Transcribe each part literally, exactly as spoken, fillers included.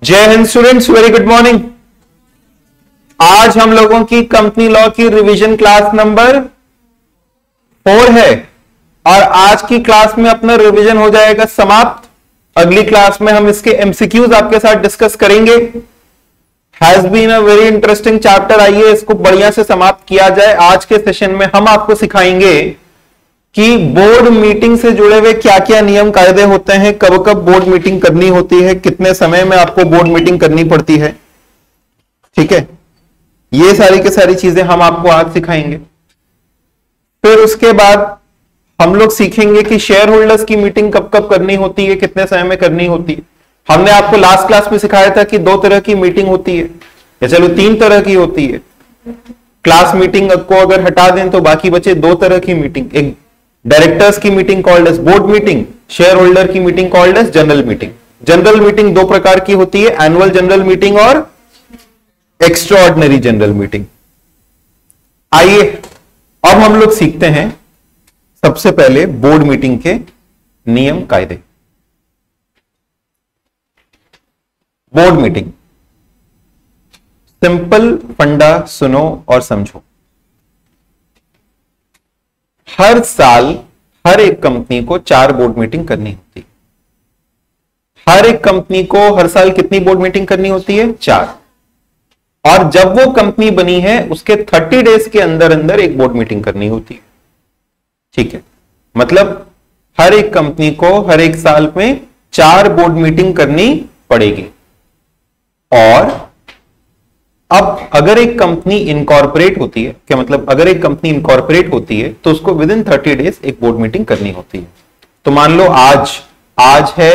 जय हिंद students, very good morning. आज हम लोगों की कंपनी लॉ की रिवीजन क्लास नंबर फोर है और आज की क्लास में अपना रिवीजन हो जाएगा समाप्त। अगली क्लास में हम इसके एमसीक्यूज आपके साथ डिस्कस करेंगे। Has been a very interesting chapter, आइए इसको बढ़िया से समाप्त किया जाए। आज के सेशन में हम आपको सिखाएंगे कि बोर्ड मीटिंग से जुड़े हुए क्या क्या नियम कायदे होते हैं, कब कब बोर्ड मीटिंग करनी होती है, कितने समय में आपको बोर्ड मीटिंग करनी पड़ती है। ठीक है, ये सारी की सारी चीजें हम आपको आज सिखाएंगे। फिर उसके बाद हम लोग सीखेंगे कि शेयर होल्डर्स की मीटिंग कब कब करनी होती है, कितने समय में करनी होती है। हमने आपको लास्ट क्लास में सिखाया था कि दो तरह की मीटिंग होती है, या चलो तीन तरह की होती है। क्लास मीटिंग को अगर हटा दें तो बाकी बचे दो तरह की मीटिंग, एक डायरेक्टर्स की meeting called as board meeting, share holder की meeting called as general meeting. General meeting दो प्रकार की होती है, एनुअल जनरल मीटिंग और एक्स्ट्राऑर्डिनरी जनरल मीटिंग। आइए अब हम लोग सीखते हैं सबसे पहले बोर्ड मीटिंग के नियम कायदे। बोर्ड मीटिंग सिंपल फंडा सुनो और समझो। हर साल हर एक कंपनी को चार बोर्ड मीटिंग करनी होती है। हर एक कंपनी को हर साल कितनी बोर्ड मीटिंग करनी होती है? चार। और जब वो कंपनी बनी है उसके थर्टी डेज के अंदर अंदर एक बोर्ड मीटिंग करनी होती है। ठीक है, मतलब हर एक कंपनी को हर एक साल में चार बोर्ड मीटिंग करनी पड़ेगी। और अब अगर एक कंपनी इनकॉर्पोरेट होती है, क्या मतलब अगर एक कंपनी इनकॉर्पोरेट होती है तो उसको विद इन थर्टी डेज एक बोर्ड मीटिंग करनी होती है। तो मान लो आज आज है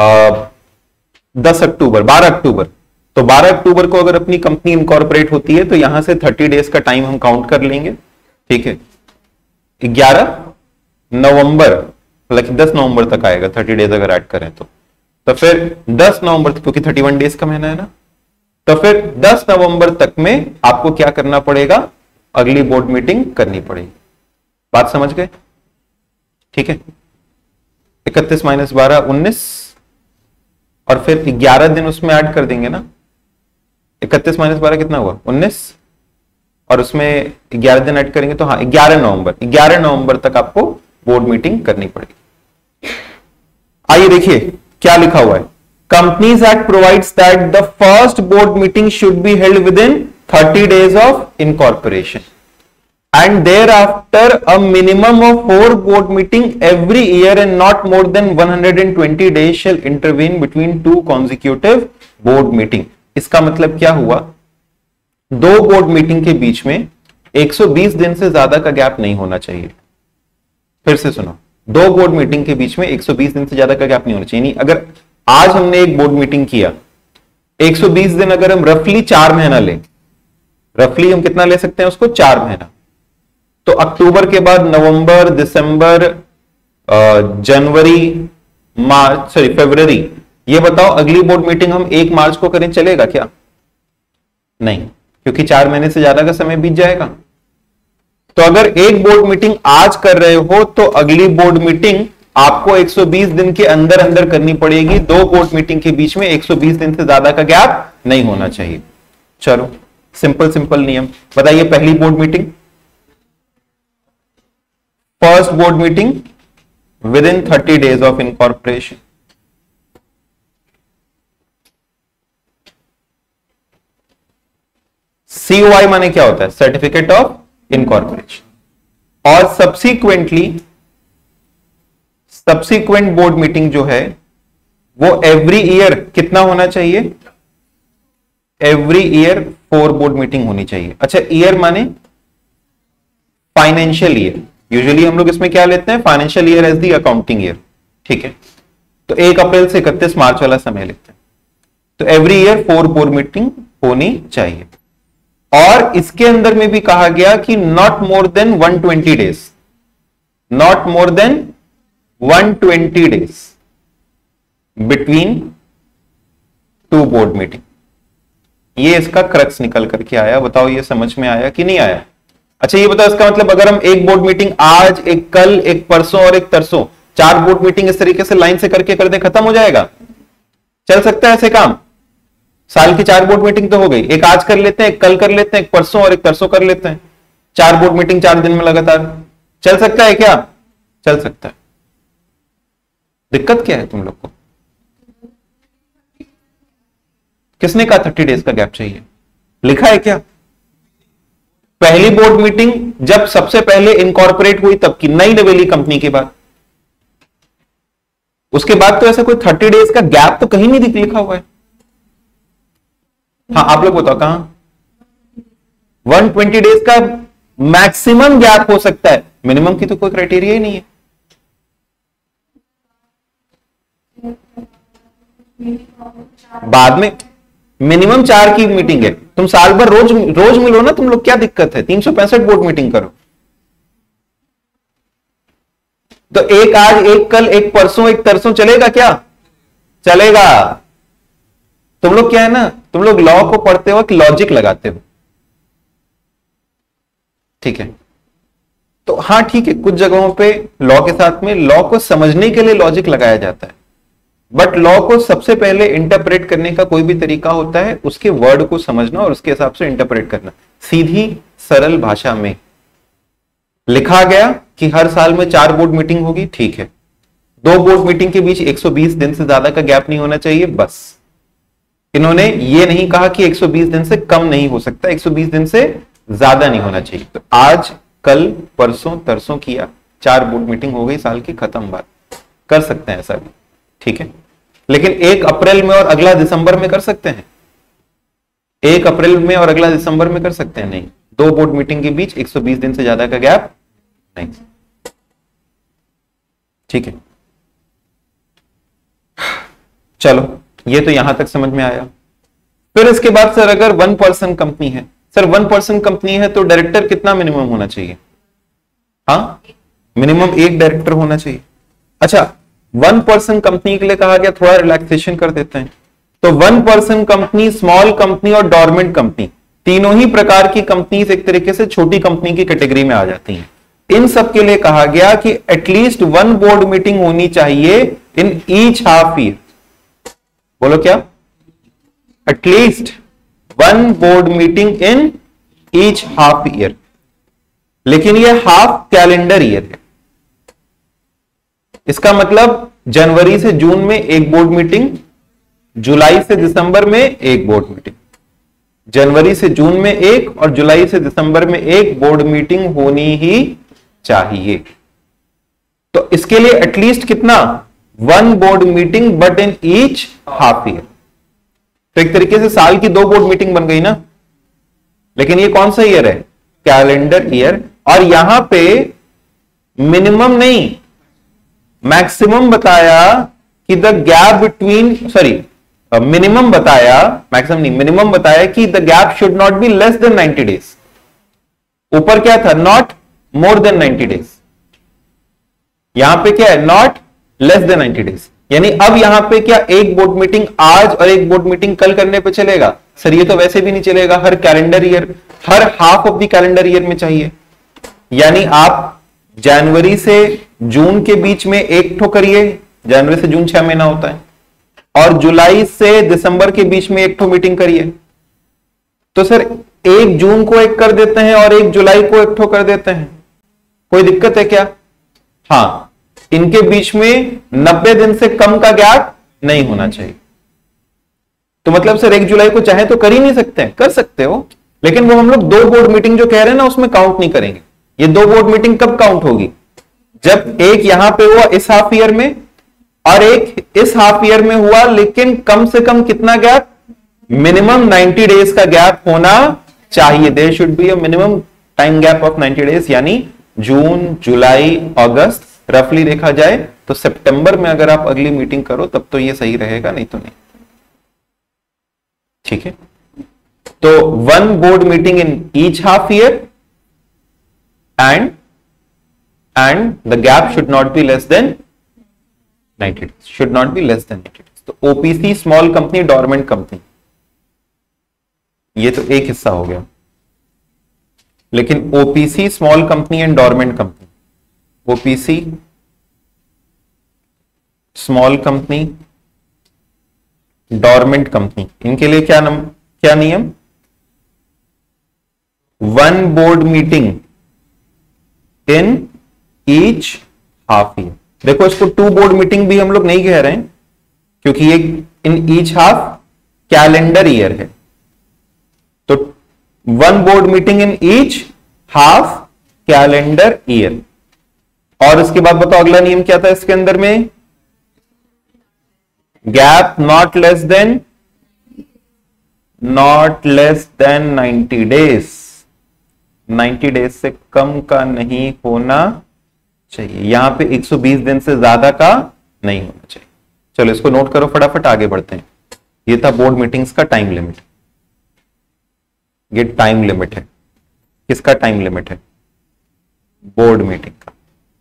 दस अक्टूबर, बारह अक्टूबर, तो बारह अक्टूबर को अगर अपनी कंपनी इनकॉर्पोरेट होती है तो यहां से थर्टी डेज का टाइम हम काउंट कर लेंगे। ठीक है, ग्यारह नवंबर, मतलब दस नवंबर तक आएगा थर्टी डेज अगर ऐड करें तो तो फिर दस नवंबर तक, क्योंकि थर्टी वन डेज का महीना है ना, तो फिर दस नवंबर तक में आपको क्या करना पड़ेगा? अगली बोर्ड मीटिंग करनी पड़ेगी। बात समझ गए? ठीक है, इकतीस माइनस बारह उन्नीस, और फिर ग्यारह दिन उसमें ऐड कर देंगे ना। इकतीस माइनस बारह कितना हुआ? उन्नीस, और उसमें ग्यारह दिन ऐड करेंगे तो हाँ ग्यारह नवंबर, ग्यारह नवंबर तक आपको बोर्ड मीटिंग करनी पड़ेगी। आइए देखिए क्या लिखा हुआ है। Companies Act provides that the first board meeting should be held within thirty days of incorporation, and thereafter a minimum of four board meeting every year and not more than one hundred twenty days shall intervene between two consecutive board meeting। इसका मतलब क्या हुआ? दो board meeting के बीच में एक सौ बीस दिन से ज्यादा का गैप नहीं होना चाहिए। फिर से सुनो, दो बोर्ड मीटिंग के बीच में एक सौ बीस दिन से ज्यादा का गैप नहीं होना चाहिए। नहीं, अगर आज हमने एक बोर्ड मीटिंग किया, एक सौ बीस दिन अगर हम रफली चार महीना लें, रफली हम कितना ले सकते हैं उसको? चार महीना। तो अक्टूबर के बाद नवंबर, दिसंबर, जनवरी, मार्च, सॉरी फरवरी, ये बताओ अगली बोर्ड मीटिंग हम एक मार्च को करें, चलेगा क्या? नहीं, क्योंकि चार महीने से ज्यादा का समय बीत जाएगा। तो अगर एक बोर्ड मीटिंग आज कर रहे हो तो अगली बोर्ड मीटिंग आपको एक सौ बीस दिन के अंदर अंदर करनी पड़ेगी। दो बोर्ड मीटिंग के बीच में एक सौ बीस दिन से ज्यादा का गैप नहीं होना चाहिए। चलो सिंपल सिंपल नियम बताइए। पहली board meeting, first board meeting within thirty days of incorporation. COI माने क्या होता है? Certificate of incorporation. और सब्सिक्वेंटली सब्सिक्वेंट बोर्ड मीटिंग जो है वो एवरी ईयर कितना होना चाहिए? Every year four board meeting होनी चाहिए। अच्छा, ईयर माने फाइनेंशियल ईयर। यूजुअली हम लोग इसमें क्या लेते हैं? Financial year as the accounting year. ठीक है, तो एक अप्रैल से इकतीस मार्च वाला समय लेते हैं। तो every year four board meeting होनी चाहिए। और इसके अंदर में भी कहा गया कि not more than one twenty days, not more than one hundred twenty days between two board meeting। ये इसका क्रक्स निकल करके आया। बताओ ये समझ में आया कि नहीं आया? अच्छा ये बताओ, इसका मतलब अगर हम एक बोर्ड मीटिंग आज, एक कल, एक परसों और एक तरसों, चार बोर्ड मीटिंग इस तरीके से लाइन से करके कर दे, खत्म हो जाएगा? चल सकता है ऐसे काम? साल की चार बोर्ड मीटिंग तो हो गई, एक आज कर लेते हैं, एक कल कर लेते हैं, एक परसों और एक तरसों कर लेते हैं। चार बोर्ड मीटिंग चार दिन में लगातार चल सकता है क्या? चल सकता है। दिक्कत क्या है तुम लोग को? किसने कहा थर्टी डेज का गैप चाहिए? लिखा है क्या? पहली बोर्ड मीटिंग जब सबसे पहले इनकॉर्पोरेट हुई तब की, नई नवेली कंपनी के बाद। उसके बाद तो ऐसा कोई थर्टी डेज का गैप तो कहीं नहीं लिखा हुआ है। हाँ आप लोग बताओ कहां? वन ट्वेंटी डेज का मैक्सिमम गैप हो सकता है, मिनिमम की तो कोई क्राइटेरिया ही नहीं है। बाद में मिनिमम चार की मीटिंग है, तुम साल भर रोज रोज मिलो ना तुम लोग, क्या दिक्कत है? तीन सौ पैंसठ बोर्ड मीटिंग करो। तो एक आज, एक कल, एक परसों, एक तरसों चलेगा क्या? चलेगा। तुम लोग क्या है ना, तुम लोग लॉ को पढ़ते वक्त लॉजिक लगाते हो, ठीक है? तो हाँ ठीक है, कुछ जगहों पे लॉ के साथ में लॉ को समझने के लिए लॉजिक लगाया जाता है, बट लॉ को सबसे पहले इंटरप्रेट करने का कोई भी तरीका होता है उसके वर्ड को समझना और उसके हिसाब से इंटरप्रेट करना। सीधी सरल भाषा में लिखा गया कि हर साल में चार बोर्ड मीटिंग होगी, ठीक है। दो बोर्ड मीटिंग के बीच एक सौ बीस दिन से ज्यादा का गैप नहीं होना चाहिए, बस। इन्होंने ये नहीं कहा कि एक सौ बीस दिन से कम नहीं हो सकता, एक सौ बीस दिन से ज्यादा नहीं होना चाहिए। तो आज, कल, परसों, तरसों किया, चार बोर्ड मीटिंग हो गई, साल की खत्म बात। कर सकते हैं ऐसा भी, ठीक है। लेकिन एक अप्रैल में और अगला दिसंबर में कर सकते हैं? एक अप्रैल में और अगला दिसंबर में कर सकते हैं? नहीं। दो बोर्ड मीटिंग के बीच एक सौ बीस दिन से ज्यादा का गैप नहीं, ठीक है। चलो ये तो यहां तक समझ में आया। फिर इसके बाद सर अगर वन पर्सन कंपनी है, सर वन पर्सन कंपनी है तो डायरेक्टर कितना मिनिमम होना चाहिए? हाँ, मिनिमम एक डायरेक्टर होना चाहिए। अच्छा, वन पर्सन कंपनी के लिए कहा गया थोड़ा रिलैक्सेशन कर देते हैं। तो one person company, small company और डोरमेंट कंपनी, तीनों ही प्रकार की कंपनीज एक तरीके से छोटी कंपनी की कैटेगरी में आ जाती हैं। इन सब के लिए कहा गया कि एटलीस्ट वन बोर्ड मीटिंग होनी चाहिए इन ईच हाफ ईयर। बोलो क्या? At least one board meeting in each half year. लेकिन ये हाफ कैलेंडर ईयर है। इसका मतलब जनवरी से जून में एक बोर्ड मीटिंग, जुलाई से दिसंबर में एक बोर्ड मीटिंग, जनवरी से जून में एक और जुलाई से दिसंबर में एक बोर्ड मीटिंग होनी ही चाहिए। तो इसके लिए एटलीस्ट कितना? One board meeting but in each half year. तो एक तरीके से साल की दो बोर्ड मीटिंग बन गई ना। लेकिन ये कौन सा ईयर है? Calendar year. और यहां पे मिनिमम नहीं, मैक्सिमम बताया कि the gap between, sorry minimum बताया, मैक्सिमम नहीं, मिनिमम बताया कि the gap should not be less than ninety days. ऊपर क्या था? Not more than ninety days. यहां पे क्या है? Not less than ninety days. यानी अब यहां पे क्या एक बोर्ड मीटिंग आज और एक बोर्ड मीटिंग कल करने पे चलेगा? सर ये तो वैसे भी नहीं चलेगा, हर कैलेंडर ईयर, हर half of the calendar year में चाहिए। यानी आप जनवरी से जून के बीच में एक ठो करिए, जनवरी से जून छह महीना होता है, और जुलाई से दिसंबर के बीच में एक ठो मीटिंग करिए। तो सर एक जून को एक कर देते हैं और एक जुलाई को एक ठो कर देते हैं, कोई दिक्कत है क्या? हाँ, इनके बीच में नब्बे दिन से कम का गैप नहीं होना चाहिए। तो मतलब सर एक जुलाई को चाहे तो कर ही नहीं सकते? कर सकते हो, लेकिन वो हम लोग दो बोर्ड मीटिंग जो कह रहे हैं ना उसमें काउंट नहीं करेंगे। ये दो बोर्ड मीटिंग कब काउंट होगी? जब एक यहां पे हुआ इस हाफ ईयर में और एक इस हाफ ईयर में हुआ, लेकिन कम से कम कितना गैप? मिनिमम नाइंटी डेज का गैप होना चाहिए। There should be a minimum time gap of ninety days. यानी जून, जुलाई, अगस्त, रफली देखा जाए तो सितंबर में अगर आप अगली मीटिंग करो तब तो ये सही रहेगा, नहीं तो नहीं, ठीक है। तो one board meeting in each half year and and the gap should not be less than ninety days, should not be less than ninety days। तो OPC small company, dormant company, ये तो एक हिस्सा हो गया। लेकिन OPC small company and dormant company, OPC small company dormant company, इनके लिए क्या नम, क्या नियम, one board meeting in each half year. देखो इसको टू बोर्ड मीटिंग भी हम लोग नहीं कह रहे हैं क्योंकि ये in each half calendar year है, तो one board meeting in each half calendar year. और इसके बाद बताओ अगला नियम क्या था इसके अंदर में, gap not less than not less than ninety days, ninety days से कम का नहीं होना चाहिए, यहां पे एक सौ बीस दिन से ज्यादा का नहीं होना चाहिए। चलो इसको नोट करो, फटाफट आगे बढ़ते हैं। ये था बोर्ड मीटिंग्स का टाइम लिमिट। ये टाइम लिमिट है, किसका टाइम लिमिट है, बोर्ड मीटिंग का।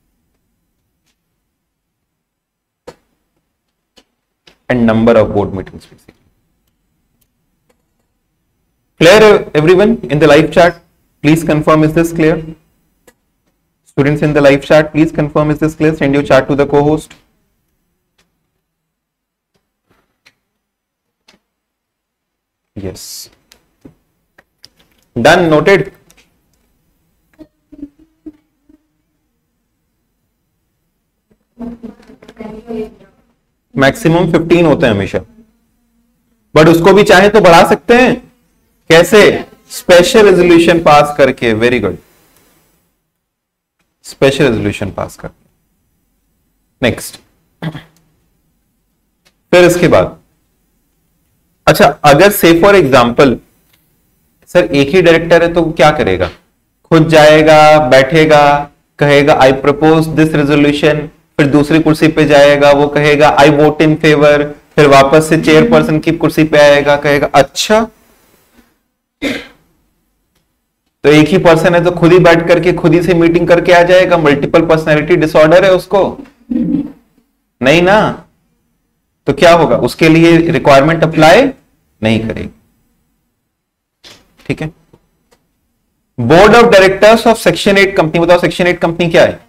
And number of board meetings basically. Clear everyone in the live chat, please confirm, is this clear? Students in the live chat, please confirm, is this clear? Send your chat to the co-host. Yes. Done, noted. Maximum fifteen होते हैं हमेशा, but उसको भी चाहे तो बढ़ा सकते हैं। कैसे? स्पेशल रेजोल्यूशन पास करके। Very good, special resolution pass कर। नेक्स्ट, फिर इसके बाद अच्छा, अगर से फॉर एग्जांपल सर एक ही डायरेक्टर है तो क्या करेगा, खुद जाएगा, बैठेगा, कहेगा आई प्रपोज दिस रेजोल्यूशन, फिर दूसरी कुर्सी पे जाएगा, वो कहेगा आई वोट इन फेवर, फिर वापस से चेयरपर्सन की कुर्सी पे आएगा, कहेगा अच्छा तो एक ही पर्सन है तो खुद ही बैठ करके खुद ही से मीटिंग करके आ जाएगा। मल्टीपल पर्सनैलिटी डिसऑर्डर है उसको, नहीं ना? तो क्या होगा, उसके लिए रिक्वायरमेंट अप्लाई नहीं करेगी। ठीक है। Board of directors of section eight company, बताओ सेक्शन एट कंपनी क्या है?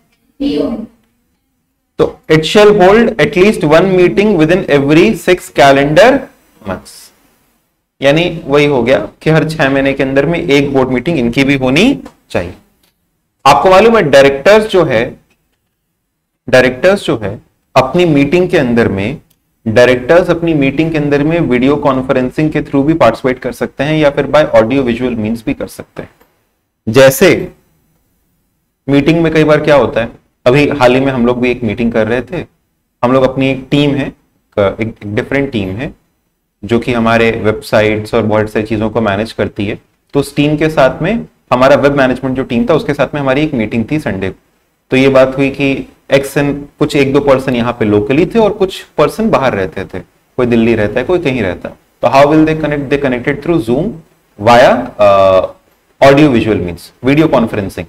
तो it shall hold at least one meeting within every six calendar months, यानी वही हो गया कि हर छह महीने के अंदर में एक बोर्ड मीटिंग इनकी भी होनी चाहिए। आपको मालूम है डायरेक्टर्स जो है, डायरेक्टर्स जो है अपनी मीटिंग के अंदर में, डायरेक्टर्स अपनी मीटिंग के अंदर में वीडियो कॉन्फ्रेंसिंग के थ्रू भी पार्टिसिपेट कर सकते हैं या फिर बाय ऑडियो विजुअल मींस भी कर सकते हैं। जैसे मीटिंग में कई बार क्या होता है, अभी हाल ही में हम लोग भी एक मीटिंग कर रहे थे, हम लोग अपनी एक टीम है, एक डिफरेंट टीम है जो कि हमारे वेबसाइट्स और बहुत सारी चीजों को मैनेज करती है। तो उस टीम के साथ में हमारा वेब मैनेजमेंट जो टीम था उसके साथ में हमारी एक मीटिंग थी संडे को। तो ये बात हुई कि एक्सन कुछ एक दो पर्सन यहाँ पे लोकली थे और कुछ पर्सन बाहर रहते थे, कोई दिल्ली रहता है, कोई कहीं रहता है। तो how will they connect? They connected through Zoom via audio visual means video conferencing.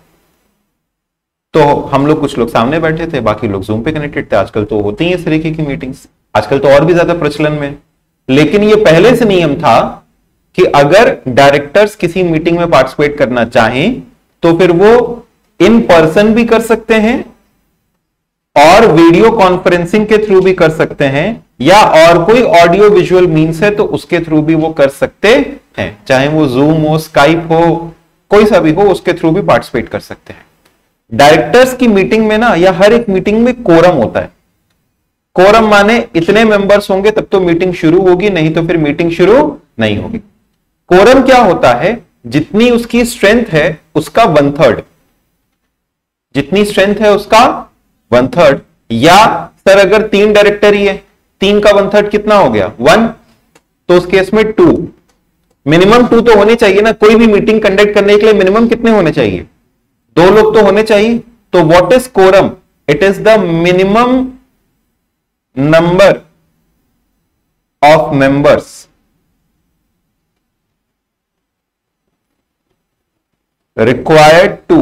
तो हम लोग कुछ लोग सामने बैठे थे, बाकी लोग जूम पे कनेक्टेड थे। आजकल तो होती है इस तरीके की मीटिंग्स, आजकल तो और भी ज्यादा प्रचलन में। लेकिन ये पहले से नियम था कि अगर डायरेक्टर्स किसी मीटिंग में पार्टिसिपेट करना चाहें तो फिर वो इन पर्सन भी कर सकते हैं और वीडियो कॉन्फ्रेंसिंग के थ्रू भी कर सकते हैं, या और कोई ऑडियो विजुअल मीन्स है तो उसके थ्रू भी वो कर सकते हैं, चाहे वो जूम हो, स्काइप हो, कोई सा भी हो, उसके थ्रू भी पार्टिसिपेट कर सकते हैं। डायरेक्टर्स की मीटिंग में ना, या हर एक मीटिंग में कोरम होता है। कोरम माने इतने मेंबर्स होंगे तब तो मीटिंग शुरू होगी, नहीं तो फिर मीटिंग शुरू नहीं होगी। कोरम क्या होता है? जितनी उसकी स्ट्रेंथ है उसका वन थर्ड, जितनी स्ट्रेंथ है उसका वन थर्ड। या सर अगर तीन डायरेक्टर ही है, तीन का वन थर्ड कितना हो गया? वन। तो उस केस में टू, मिनिमम टू तो होने चाहिए ना। कोई भी मीटिंग कंडक्ट करने के लिए मिनिमम कितने होने चाहिए? दो लोग तो होने चाहिए। तो what is quorum? It is the minimum number of members required to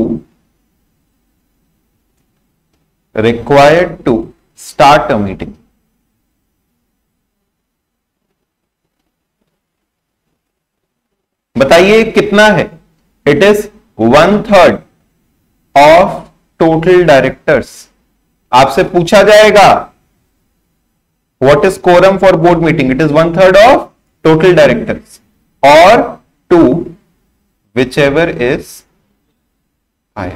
required to start a meeting. बताइए कितना है? It is one third of total directors. आपसे पूछा जाएगा What is quorum for board meeting? It is one third of total directors or two, whichever is higher.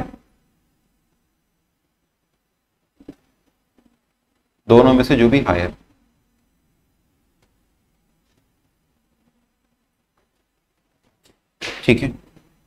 दोनों में से जो भी हायर। ठीक है।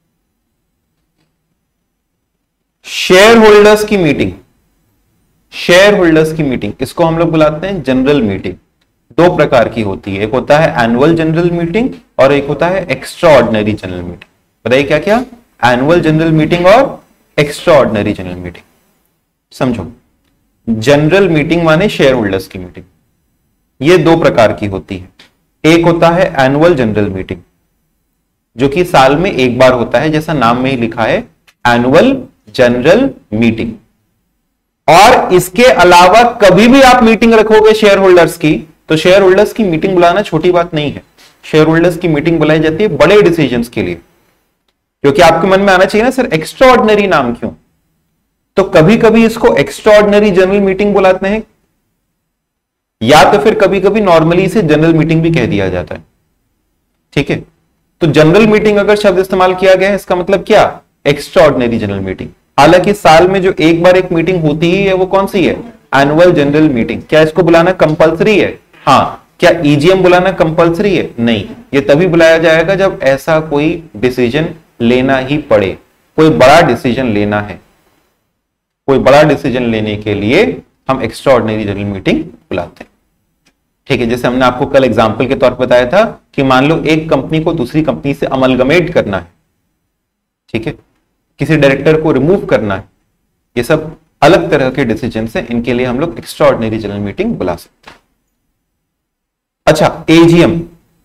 शेयर होल्डर्स की मीटिंग, शेयर होल्डर्स की मीटिंग, इसको हम लोग बुलाते हैं जनरल मीटिंग। दो प्रकार की होती है, एक होता है एनुअल जनरल मीटिंग और एक होता है एक्स्ट्रा ऑर्डिनरी जनरल मीटिंग। बताइए क्या क्या? एनुअल जनरल मीटिंग और एक्स्ट्रा ऑर्डिनरी जनरल मीटिंग। समझो, जनरल मीटिंग माने शेयर होल्डर्स की मीटिंग, ये दो प्रकार की होती है। एक होता है एनुअल जनरल मीटिंग, जो कि साल में एक बार होता है, जैसा नाम में ही लिखा है एनुअल जनरल मीटिंग। और इसके अलावा कभी भी आप मीटिंग रखोगे शेयर होल्डर्स की, तो शेयर होल्डर्स की मीटिंग बुलाना छोटी बात नहीं है। शेयर होल्डर्स की मीटिंग बुलाई जाती है बड़े डिसीजंस के लिए, क्योंकि आपके मन में आना चाहिए ना, सर एक्स्ट्रा ऑर्डिनरी नाम क्यों? तो कभी कभी इसको एक्स्ट्रा ऑर्डिनरी जनरल मीटिंग बुलाते हैं, या तो फिर कभी कभी नॉर्मली इसे जनरल मीटिंग भी कह दिया जाता है। ठीक है, तो जनरल मीटिंग अगर शब्द इस्तेमाल किया गया है, इसका मतलब क्या? Extraordinary general meeting. हालांकि साल में जो एक बार एक मीटिंग होती ही है, वो कौन सी है? Annual general meeting. क्या इसको बुलाना कंपलसरी है? हाँ। क्या ईजीएम बुलाना कंपलसरी है? नहीं, ये तभी बुलाया जाएगा जब ऐसा कोई डिसीजन लेना ही पड़े, कोई बड़ा डिसीजन लेना है। कोई बड़ा डिसीजन लेने के लिए हम एक्स्ट्रा ऑर्डिनरी जनरल मीटिंग बुलाते हैं। ठीक है, जैसे हमने आपको कल एग्जांपल के तौर पर बताया था कि मान लो एक कंपनी को दूसरी कंपनी से अमलगमेट करना है, ठीक है, किसी डायरेक्टर को रिमूव करना है, ये सब अलग तरह के डिसीजन है, इनके लिए हम लोग एक्स्ट्रा ऑर्डिनरी जनरल मीटिंग बुला सकते हैं। अच्छा, एजीएम।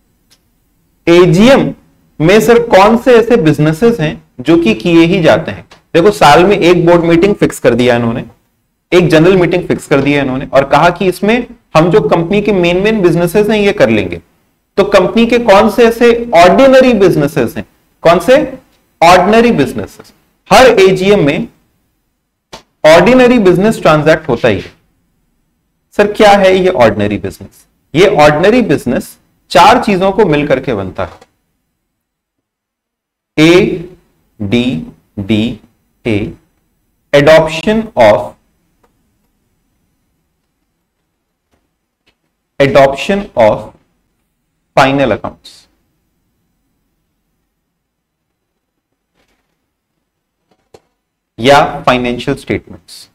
एजीएम में सर कौन से ऐसे बिजनेसेस हैं जो कि किए ही जाते हैं? देखो, साल में एक बोर्ड मीटिंग फिक्स कर दिया इन्होंने, एक जनरल मीटिंग फिक्स कर दिया इन्होंने, और कहा कि इसमें हम जो कंपनी के मेन मेन बिजनेसेस हैं ये कर लेंगे। तो कंपनी के कौन से ऐसे ऑर्डिनरी बिजनेसेस हैं? कौन से? Ordinary businesses. हर एजीएम में ऑर्डिनरी बिजनेस ट्रांजैक्ट होता ही है। सर क्या है ये ऑर्डिनरी बिजनेस? ये ऑर्डिनरी बिजनेस चार चीजों को मिलकर के बनता है। A D D A, adoption of adoption of final accounts, या फाइनेंशियल स्टेटमेंट्स।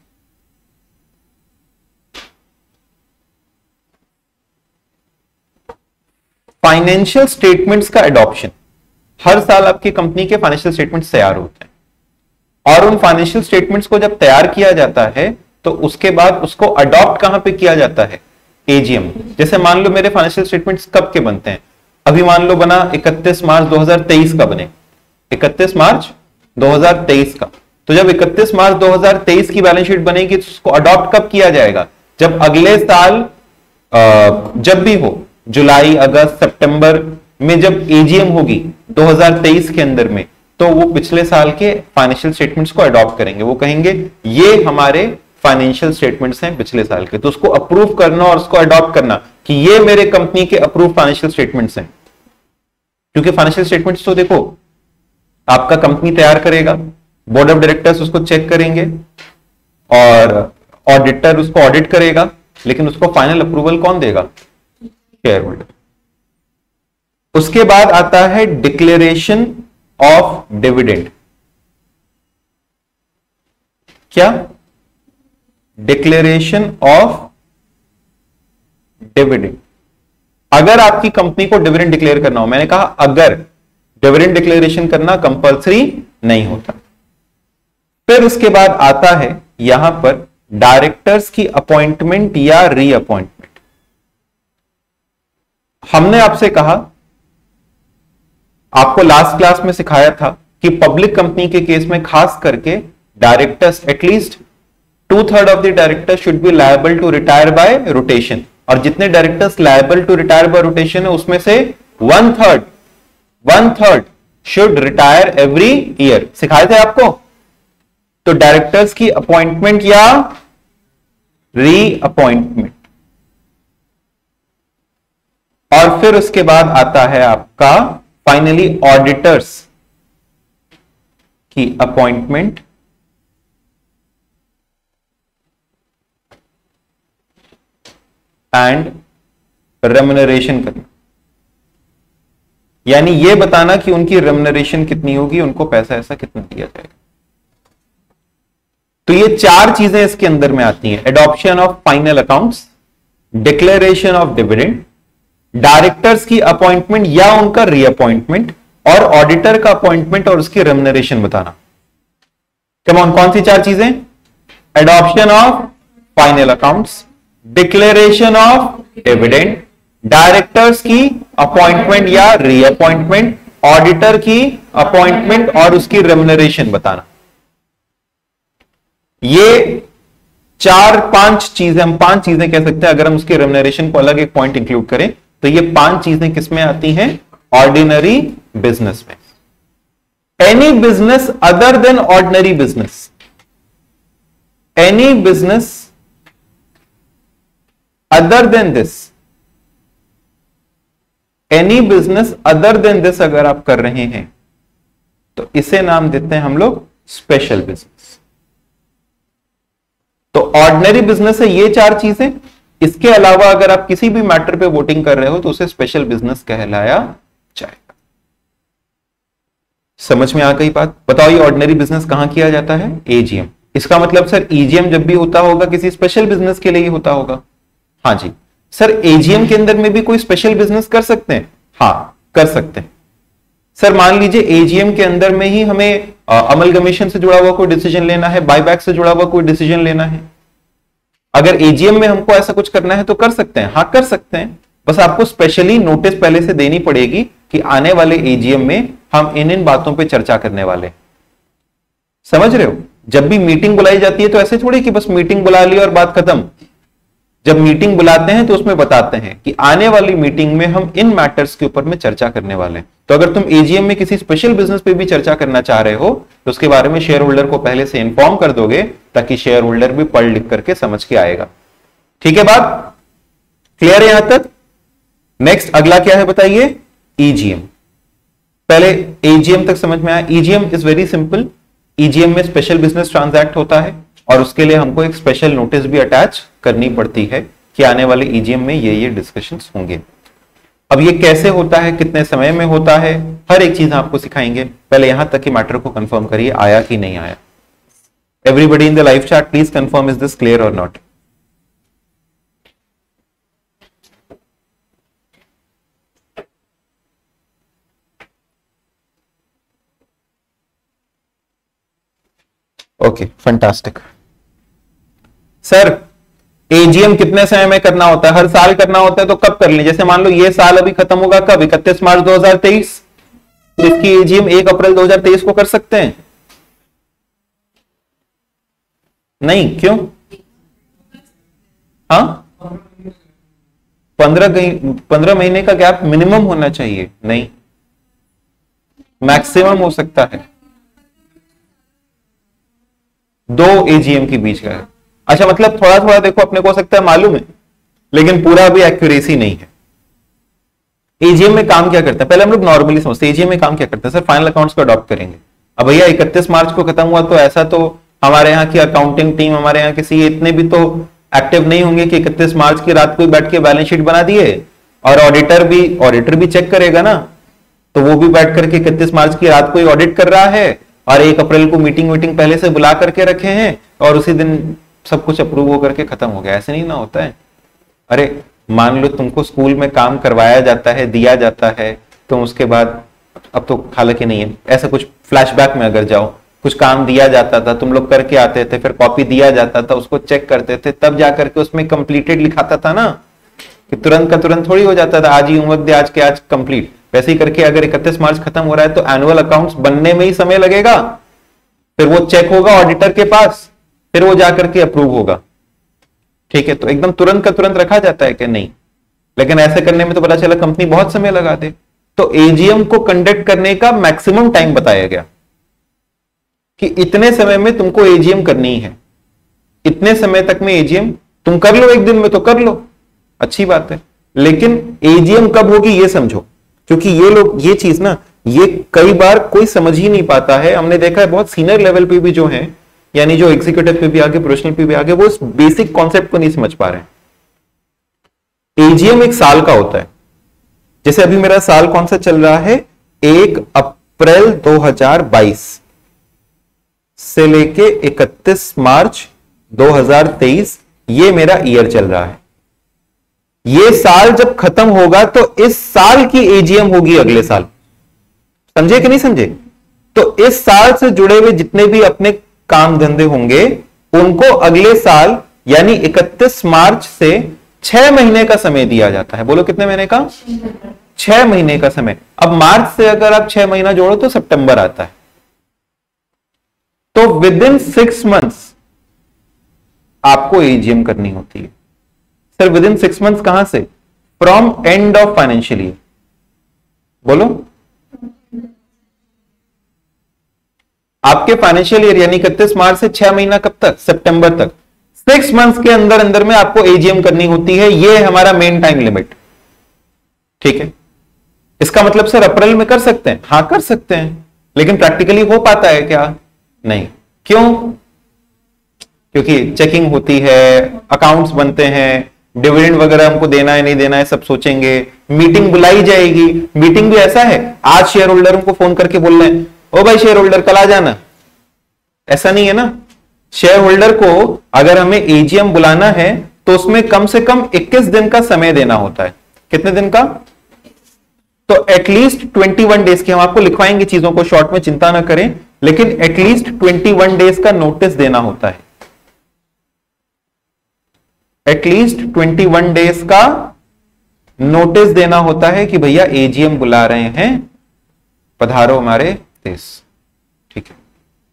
फाइनेंशियल स्टेटमेंट्स का एडॉप्शन, हर साल आपकी कंपनी के फाइनेंशियल स्टेटमेंट्स तैयार होते हैं, और उन फाइनेंशियल स्टेटमेंट्स को जब तैयार किया जाता है तो उसके बाद उसको अडॉप्ट कहां पे किया जाता है? एजीएम। जैसे मान लो मेरे फाइनेंशियल स्टेटमेंट्स कब के बनते हैं? अभी मान लो बना इकतीस मार्च दो हज़ार तेईस का बने, इकतीस मार्च दो हज़ार तेईस का। तो जब इकतीस मार्च दो हज़ार तेईस की बैलेंस शीट बनेगी तो उसको अडॉप्ट कब किया जाएगा? जब अगले साल जब भी हो, जुलाई, अगस्त, सितंबर में जब एजीएम होगी दो हज़ार तेईस के अंदर में, तो वो पिछले साल के फाइनेंशियल स्टेटमेंट्स को अडॉप्ट करेंगे। वो कहेंगे ये हमारे फाइनेंशियल स्टेटमेंट्स हैं पिछले साल के, तो उसको अप्रूव करना और उसको अडॉप्ट करना कि ये मेरे कंपनी के अप्रूव फाइनेंशियल स्टेटमेंट्स हैं। क्योंकि फाइनेंशियल स्टेटमेंट्स तो देखो आपका कंपनी तैयार करेगा, बोर्ड ऑफ डायरेक्टर्स उसको चेक करेंगे और ऑडिटर उसको ऑडिट करेगा, लेकिन उसको फाइनल अप्रूवल कौन देगा? Shareholder. उसके बाद आता है डिक्लेरेशन ऑफ डिविडेंड। क्या? Declaration of dividend. अगर आपकी कंपनी को डिविडेंड डिक्लेयर करना हो, मैंने कहा अगर, डिविडेंड डिक्लेरेशन करना कंपलसरी नहीं होता। फिर उसके बाद आता है यहां पर डायरेक्टर्स की अपॉइंटमेंट या रीअपॉइंटमेंट। हमने आपसे कहा, आपको लास्ट क्लास में सिखाया था कि पब्लिक कंपनी के केस में खास करके directors, at least two third of the director should be liable to retire by rotation, और जितने directors liable to retire by rotation है उसमें से one third one third should retire every year. सिखाए थे आपको। तो डायरेक्टर्स की अपॉइंटमेंट या रीअपॉइंटमेंट, और फिर उसके बाद आता है आपका फाइनली ऑडिटर्स की अपॉइंटमेंट एंड रेम्युनरेशन करना, यानी यह बताना कि उनकी रेम्युनरेशन कितनी होगी, उनको पैसा ऐसा कितना दिया जाएगा। तो ये चार चीजें इसके अंदर में आती हैं, adoption of final accounts, declaration of dividend, directors की अपॉइंटमेंट या उनका रीअपॉइंटमेंट, और ऑडिटर का अपॉइंटमेंट और उसकी रेम्युनरेशन बताना। कम ऑन, कौन सी चार चीजें? Adoption of final accounts, declaration of dividend, directors की अपॉइंटमेंट या रीअपॉइंटमेंट, ऑडिटर की अपॉइंटमेंट और उसकी रेम्युनरेशन बताना। ये चार पांच चीजें, हम पांच चीजें कह सकते हैं, अगर हम उसके रेम्युनरेशन को अलग एक पॉइंट इंक्लूड करें तो ये पांच चीजें किसमें आती हैं? ऑर्डिनरी बिजनेस में। Any business other than ordinary business, any business other than this, any business other than this अगर आप कर रहे हैं तो इसे नाम देते हैं हम लोग स्पेशल बिजनेस। तो ऑर्डिनरी बिजनेस है ये चार चीजें, इसके अलावा अगर आप किसी भी मैटर पे वोटिंग कर रहे हो तो उसे स्पेशल बिजनेस कहलाया जाएगा। समझ में आ गई बात? बताओ ये ऑर्डिनरी बिजनेस कहां किया जाता है? एजीएम। इसका मतलब सर ईजीएम जब भी होता होगा किसी स्पेशल बिजनेस के लिए ही होता होगा? हाँ जी सर, एजीएम के अंदर में भी कोई स्पेशल बिजनेस कर सकते हैं? हाँ कर सकते हैं। सर मान लीजिए एजीएम के अंदर में ही हमें अमलगमेशन से जुड़ा हुआ कोई डिसीजन लेना है, बायबैक से जुड़ा हुआ कोई डिसीजन लेना है, अगर एजीएम में हमको ऐसा कुछ करना है तो कर सकते हैं? हाँ कर सकते हैं। बस आपको स्पेशली नोटिस पहले से देनी पड़ेगी कि आने वाले एजीएम में हम इन इन बातों पे चर्चा करने वाले हैं। समझ रहे हो? जब भी मीटिंग बुलाई जाती है तो ऐसे थोड़ी कि बस मीटिंग बुला ली और बात खत्म। जब मीटिंग बुलाते हैं तो उसमें बताते हैं कि आने वाली मीटिंग में हम इन मैटर्स के ऊपर में चर्चा करने वाले हैं। तो अगर तुम एजीएम में किसी स्पेशल बिजनेस पे भी चर्चा करना चाह रहे हो तो उसके बारे में शेयर होल्डर को पहले से इंफॉर्म कर दोगे ताकि शेयर होल्डर भी पढ़ लिख करके समझ के आएगा। ठीक है बात क्लियर है यहां तक? नेक्स्ट अगला क्या है बताइए? ईजीएम। पहले एजीएम तक समझ में आया। EGM is very simple. EGM में स्पेशल बिजनेस ट्रांजैक्ट होता है और उसके लिए हमको एक स्पेशल नोटिस भी अटैच करनी पड़ती है कि आने वाले ईजीएम में ये ये डिस्कशंस होंगे। अब ये कैसे होता है, कितने समय में होता है, हर एक चीज आपको सिखाएंगे। पहले यहां तक कि मैटर को कंफर्म करिए आया कि नहीं आया। Everybody in the live chat please confirm is this clear और not? Okay fantastic. Sir AGM कितने समय में करना होता है? हर साल करना होता है तो कब कर लें? जैसे मान लो ये साल अभी खत्म होगा कब? इकतीस मार्च दो हज़ार तेईस। तो इसकी एजीएम एक अप्रैल दो हज़ार तेईस को कर सकते हैं? नहीं, क्यों? हाँ पंद्रह पंद्रह महीने का गैप मिनिमम होना चाहिए। नहीं मैक्सिमम हो सकता है दो एजीएम के बीच का है। अच्छा मतलब थोड़ा थोड़ा देखो अपने को हो सकता है मालूम है लेकिन पूरा भी एक्यूरेसी नहीं है। एजीएम में काम क्या करता है पहले हम लोग नॉर्मली समझते हैं। एजीएम में काम क्या करता है? सर फाइनल अकाउंट्स को अडॉप्ट करेंगे। अब भैया इकतीस मार्च को खत्म हुआ तो ऐसा तो हमारे यहाँ की अकाउंटिंग टीम, हमारे यहाँ किसी इतने भी तो एक्टिव नहीं होंगे कि इकतीस मार्च की रात को बैठ के बैलेंस शीट बना दिए। और ऑडिटर भी ऑडिटर भी चेक करेगा ना, तो वो भी बैठ करके इकतीस मार्च की रात को ही ऑडिट कर रहा है और एक अप्रैल को मीटिंग मीटिंग पहले से बुला करके रखे हैं और उसी दिन सब कुछ अप्रूव होकर के खत्म हो गया। ऐसे नहीं ना होता है। अरे मान लो तुमको स्कूल में काम करवाया जाता है, दिया जाता है, तुम उसके बाद, अब तो हालांकि नहीं है, ऐसा कुछ फ्लैशबैक में अगर जाओ, कुछ काम दिया जाता था, तुम लोग करके आते थे, फिर कॉपी दिया जाता था, उसको चेक करते थे, तब जाकर के उसमें कंप्लीटेड लिखाता था ना, कि तुरंत का तुरंत थोड़ी हो जाता था आज ही होमवर्क दे, आज के आज कंप्लीट। वैसे ही करके अगर इकतीस मार्च खत्म हो रहा है तो एनुअल अकाउंट्स बनने में ही समय लगेगा, फिर वो चेक होगा ऑडिटर के पास, फिर वो जाकर के अप्रूव होगा। ठीक है, तो एकदम तुरंत का तुरंत रखा जाता है कि नहीं? लेकिन ऐसे करने में तो पता चला कंपनी बहुत समय लगा दे। तो एजीएम को कंडक्ट करने का मैक्सिमम टाइम बताया गया कि इतने समय में तुमको एजीएम करनी है, इतने समय तक में एजीएम तुम कर लो, एक दिन में तो कर लो, अच्छी बात है। लेकिन एजीएम कब होगी ये समझो, क्योंकि ये लोग ये चीज ना ये कई बार कोई समझ ही नहीं पाता है। हमने देखा है बहुत सीनियर लेवल पे भी जो है, यानी जो एग्जीक्यूटिव पे भी आगे, प्रोफेशनल पे भी आगे, वो इस बेसिक कॉन्सेप्ट को नहीं समझ पा रहे हैं। एजीएम एक साल का होता है। जैसे अभी मेरा साल कौन सा चल रहा है, एक अप्रैल दो हज़ार बाईस से लेके इकतीस मार्च दो हज़ार तेईस, ये मेरा ईयर चल रहा है। ये साल जब खत्म होगा तो इस साल की एजीएम होगी अगले साल। समझे कि नहीं समझे? तो इस साल से जुड़े हुए जितने भी अपने काम धंधे होंगे उनको अगले साल यानी इकतीस मार्च से छह महीने का समय दिया जाता है। बोलो कितने महीने का? छह महीने का समय। अब मार्च से अगर आप छह महीना जोड़ो तो सितंबर आता है। तो विद इन सिक्स मंथ्स आपको एजीएम करनी होती है। Sir within six months कहां से? From end of financial year. बोलो आपके फाइनेंशियल ईयर यानी इकतीस मार्च से छह महीना कब तक? सितंबर तक। सिक्स मंथ्स के अंदर अंदर में आपको एजीएम करनी होती है। ये है हमारा मेन टाइम लिमिट। ठीक है, इसका मतलब सर अप्रैल में कर सकते हैं? हां कर सकते हैं, लेकिन प्रैक्टिकली हो पाता है क्या? नहीं। क्यों? क्योंकि चेकिंग होती है, अकाउंट्स बनते हैं, डिविडेंड वगैरह हमको देना है नहीं देना है सब सोचेंगे, मीटिंग बुलाई जाएगी। मीटिंग भी ऐसा है, आज शेयर होल्डरों को फोन करके बोल रहे हैं ओ भाई शेयर होल्डर कल आ जाना, ऐसा नहीं है ना। शेयर होल्डर को अगर हमें एजीएम बुलाना है तो उसमें कम से कम इक्कीस दिन का समय देना होता है। कितने दिन का? तो एटलीस्ट इक्कीस डेज की, हम आपको लिखवाएंगे चीजों को शॉर्ट में, चिंता ना करें, लेकिन एटलीस्ट इक्कीस डेज का नोटिस देना होता है। एटलीस्ट इक्कीस डेज का नोटिस देना होता है कि भैया एजीएम बुला रहे हैं, पधारो हमारे देश। ठीक है,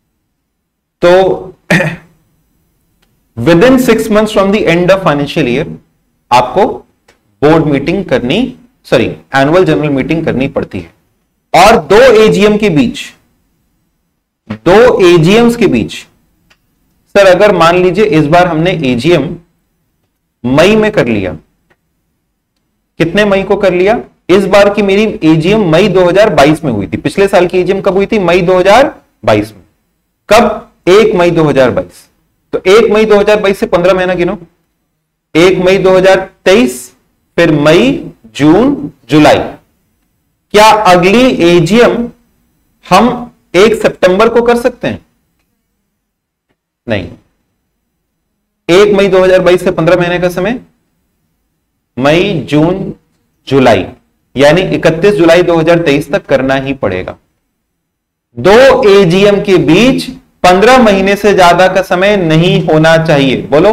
तो within six months from the end of financial year आपको बोर्ड मीटिंग करनी, सॉरी एनुअल जनरल मीटिंग करनी पड़ती है। और दो एजीएम के बीच, दो एजीएम्स के बीच, सर अगर मान लीजिए इस बार हमने एजीएम मई में कर लिया, कितने मई को कर लिया? इस बार की मेरी एजीएम मई दो हज़ार बाईस में हुई थी। पिछले साल की एजीएम कब हुई थी? मई दो हज़ार बाईस में। कब? एक मई दो हज़ार बाईस। तो एक मई दो हज़ार बाईस से पंद्रह महीना गिनो। एक मई दो हज़ार तेईस, फिर मई, जून, जुलाई। क्या अगली एजीएम हम एक सितंबर को कर सकते हैं? नहीं। एक मई दो हज़ार बाईस से पंद्रह महीने का समय, मई, जून, जुलाई, यानी इकतीस जुलाई दो हज़ार तेईस तक करना ही पड़ेगा। दो एजीएम के बीच पंद्रह महीने से ज्यादा का समय नहीं होना चाहिए। बोलो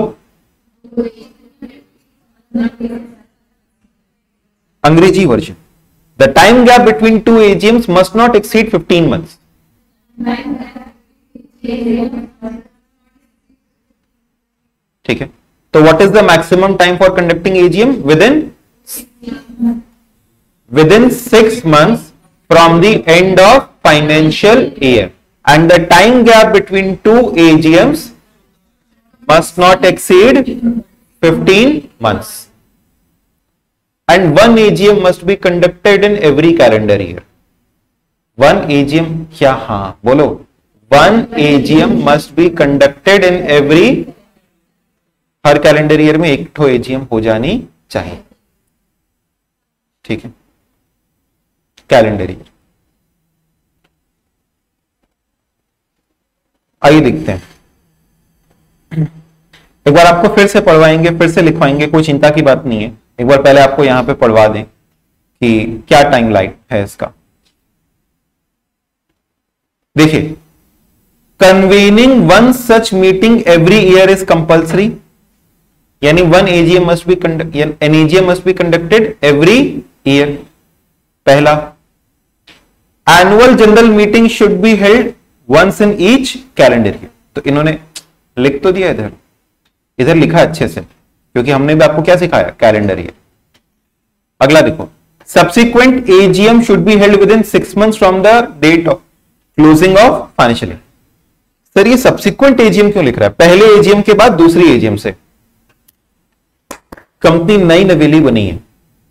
अंग्रेजी version, the time gap between two AGMs must not exceed fifteen months. ठीक है, तो what is the maximum time for conducting AGM? Within within six months from the end of financial year, and the time gap between two A G Ms must not exceed fifteen months, and one A G M must be conducted in every calendar year. One A G M क्या? हाँ बोलो, one A G M must be conducted in every, हर calendar year में एक ठो AGM हो जानी चाहिए। ठीक है, कैलेंडर ईयर। आइए देखते हैं, एक बार आपको फिर से पढ़वाएंगे, फिर से लिखवाएंगे, कोई चिंता की बात नहीं है। एक बार पहले आपको यहां पे पढ़वा दें कि क्या टाइम लाइन है इसका। देखिए, convening one such meeting every year is compulsory, यानी one AGM must be conduct, an AGM must be conducted every year. पहला, annual general meeting should be held once in each calendar year. तो इन्होंने लिख तो दिया, इधर इधर लिखा अच्छे से, क्योंकि हमने भी आपको क्या सिखाया? Calendar year. अगला देखो, subsequent AGM should be held within six months from the date of closing of financial year. Sir ये सब्सिक्वेंट एजीएम क्यों लिख रहा है? पहले एजीएम के बाद दूसरी एजीएम से। कंपनी नई नवेली बनी है,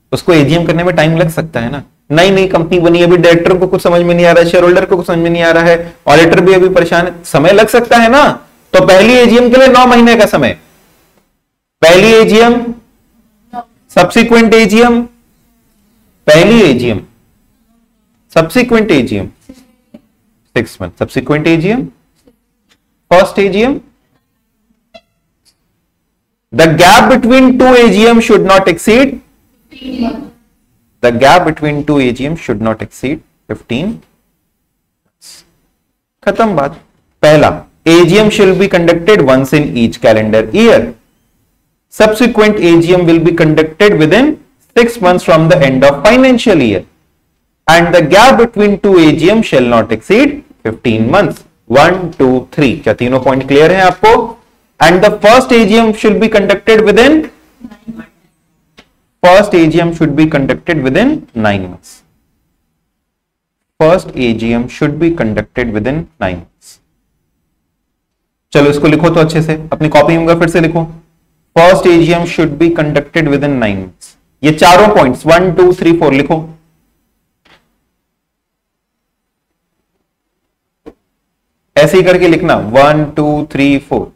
उसको एजीएम करने में टाइम लग सकता है ना। नई नई कंपनी बनी, अभी डायरेक्टर को कुछ समझ में नहीं आ रहा है, शेयर होल्डर को कुछ समझ में नहीं आ रहा है, ऑडिटर भी अभी परेशान है, समय लग सकता है ना। तो पहली एजीएम के लिए नौ महीने का समय, पहली एजीएम, सब्सिक्वेंट एजीएम, पहली AGM, subsequent AGM six month, subsequent AGM, first AGM. The gap between two A G M should not exceed. The gap between two A G M should not exceed fifteen. खत्म बात। पहला, A G M shall be conducted once in each calendar year. Subsequent A G M will be conducted within six months from the end of financial year. And the gap between two A G M shall not exceed fifteen months. One, two, three. क्या तीनों point clear है आपको? And the first A G M should be conducted within first A G M should be conducted within nine months. First A G M should be conducted within nine months. चलो इसको लिखो तो अच्छे से, अपनी copy में फिर से लिखो। First A G M should be conducted within nine months. ये चारों points one two three four लिखो। ऐसे ही करके लिखना, वन टू थ्री फोर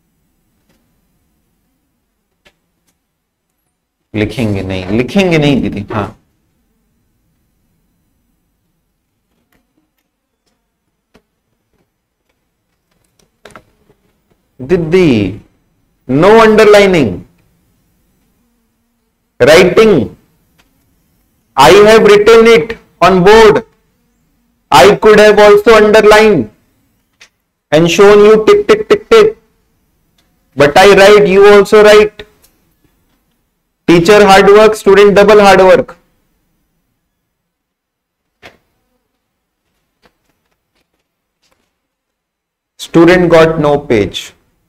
लिखेंगे नहीं, लिखेंगे नहीं दीदी। हाँ, दीदी no underlining, writing. I have written it on board, I could have also underline and shown you tick tick tick tick, but I write, you also write. Teacher hard work, student double hard work. Student got no page.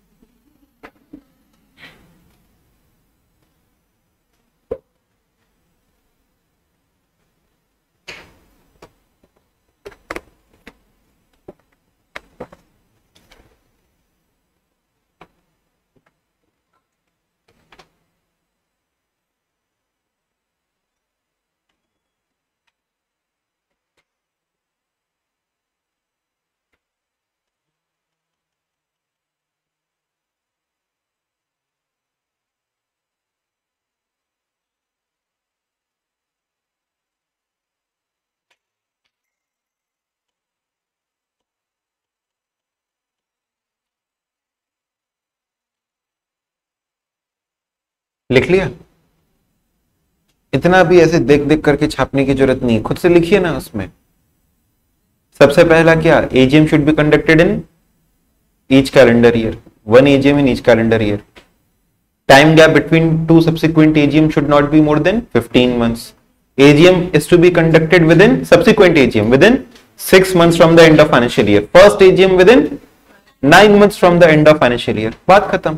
लिख लिया? इतना भी ऐसे देख देख करके छापने की जरूरत नहीं, खुद से लिखिए ना। उसमें सबसे पहला क्या, AGM should be conducted in each calendar year, one AGM in each calendar year. Time gap between two subsequent AGM should not be more than fifteen months. AGM is to be conducted within subsequent AGM within six months from the end of financial year, first AGM within nine months from the end of financial year. बात खत्म।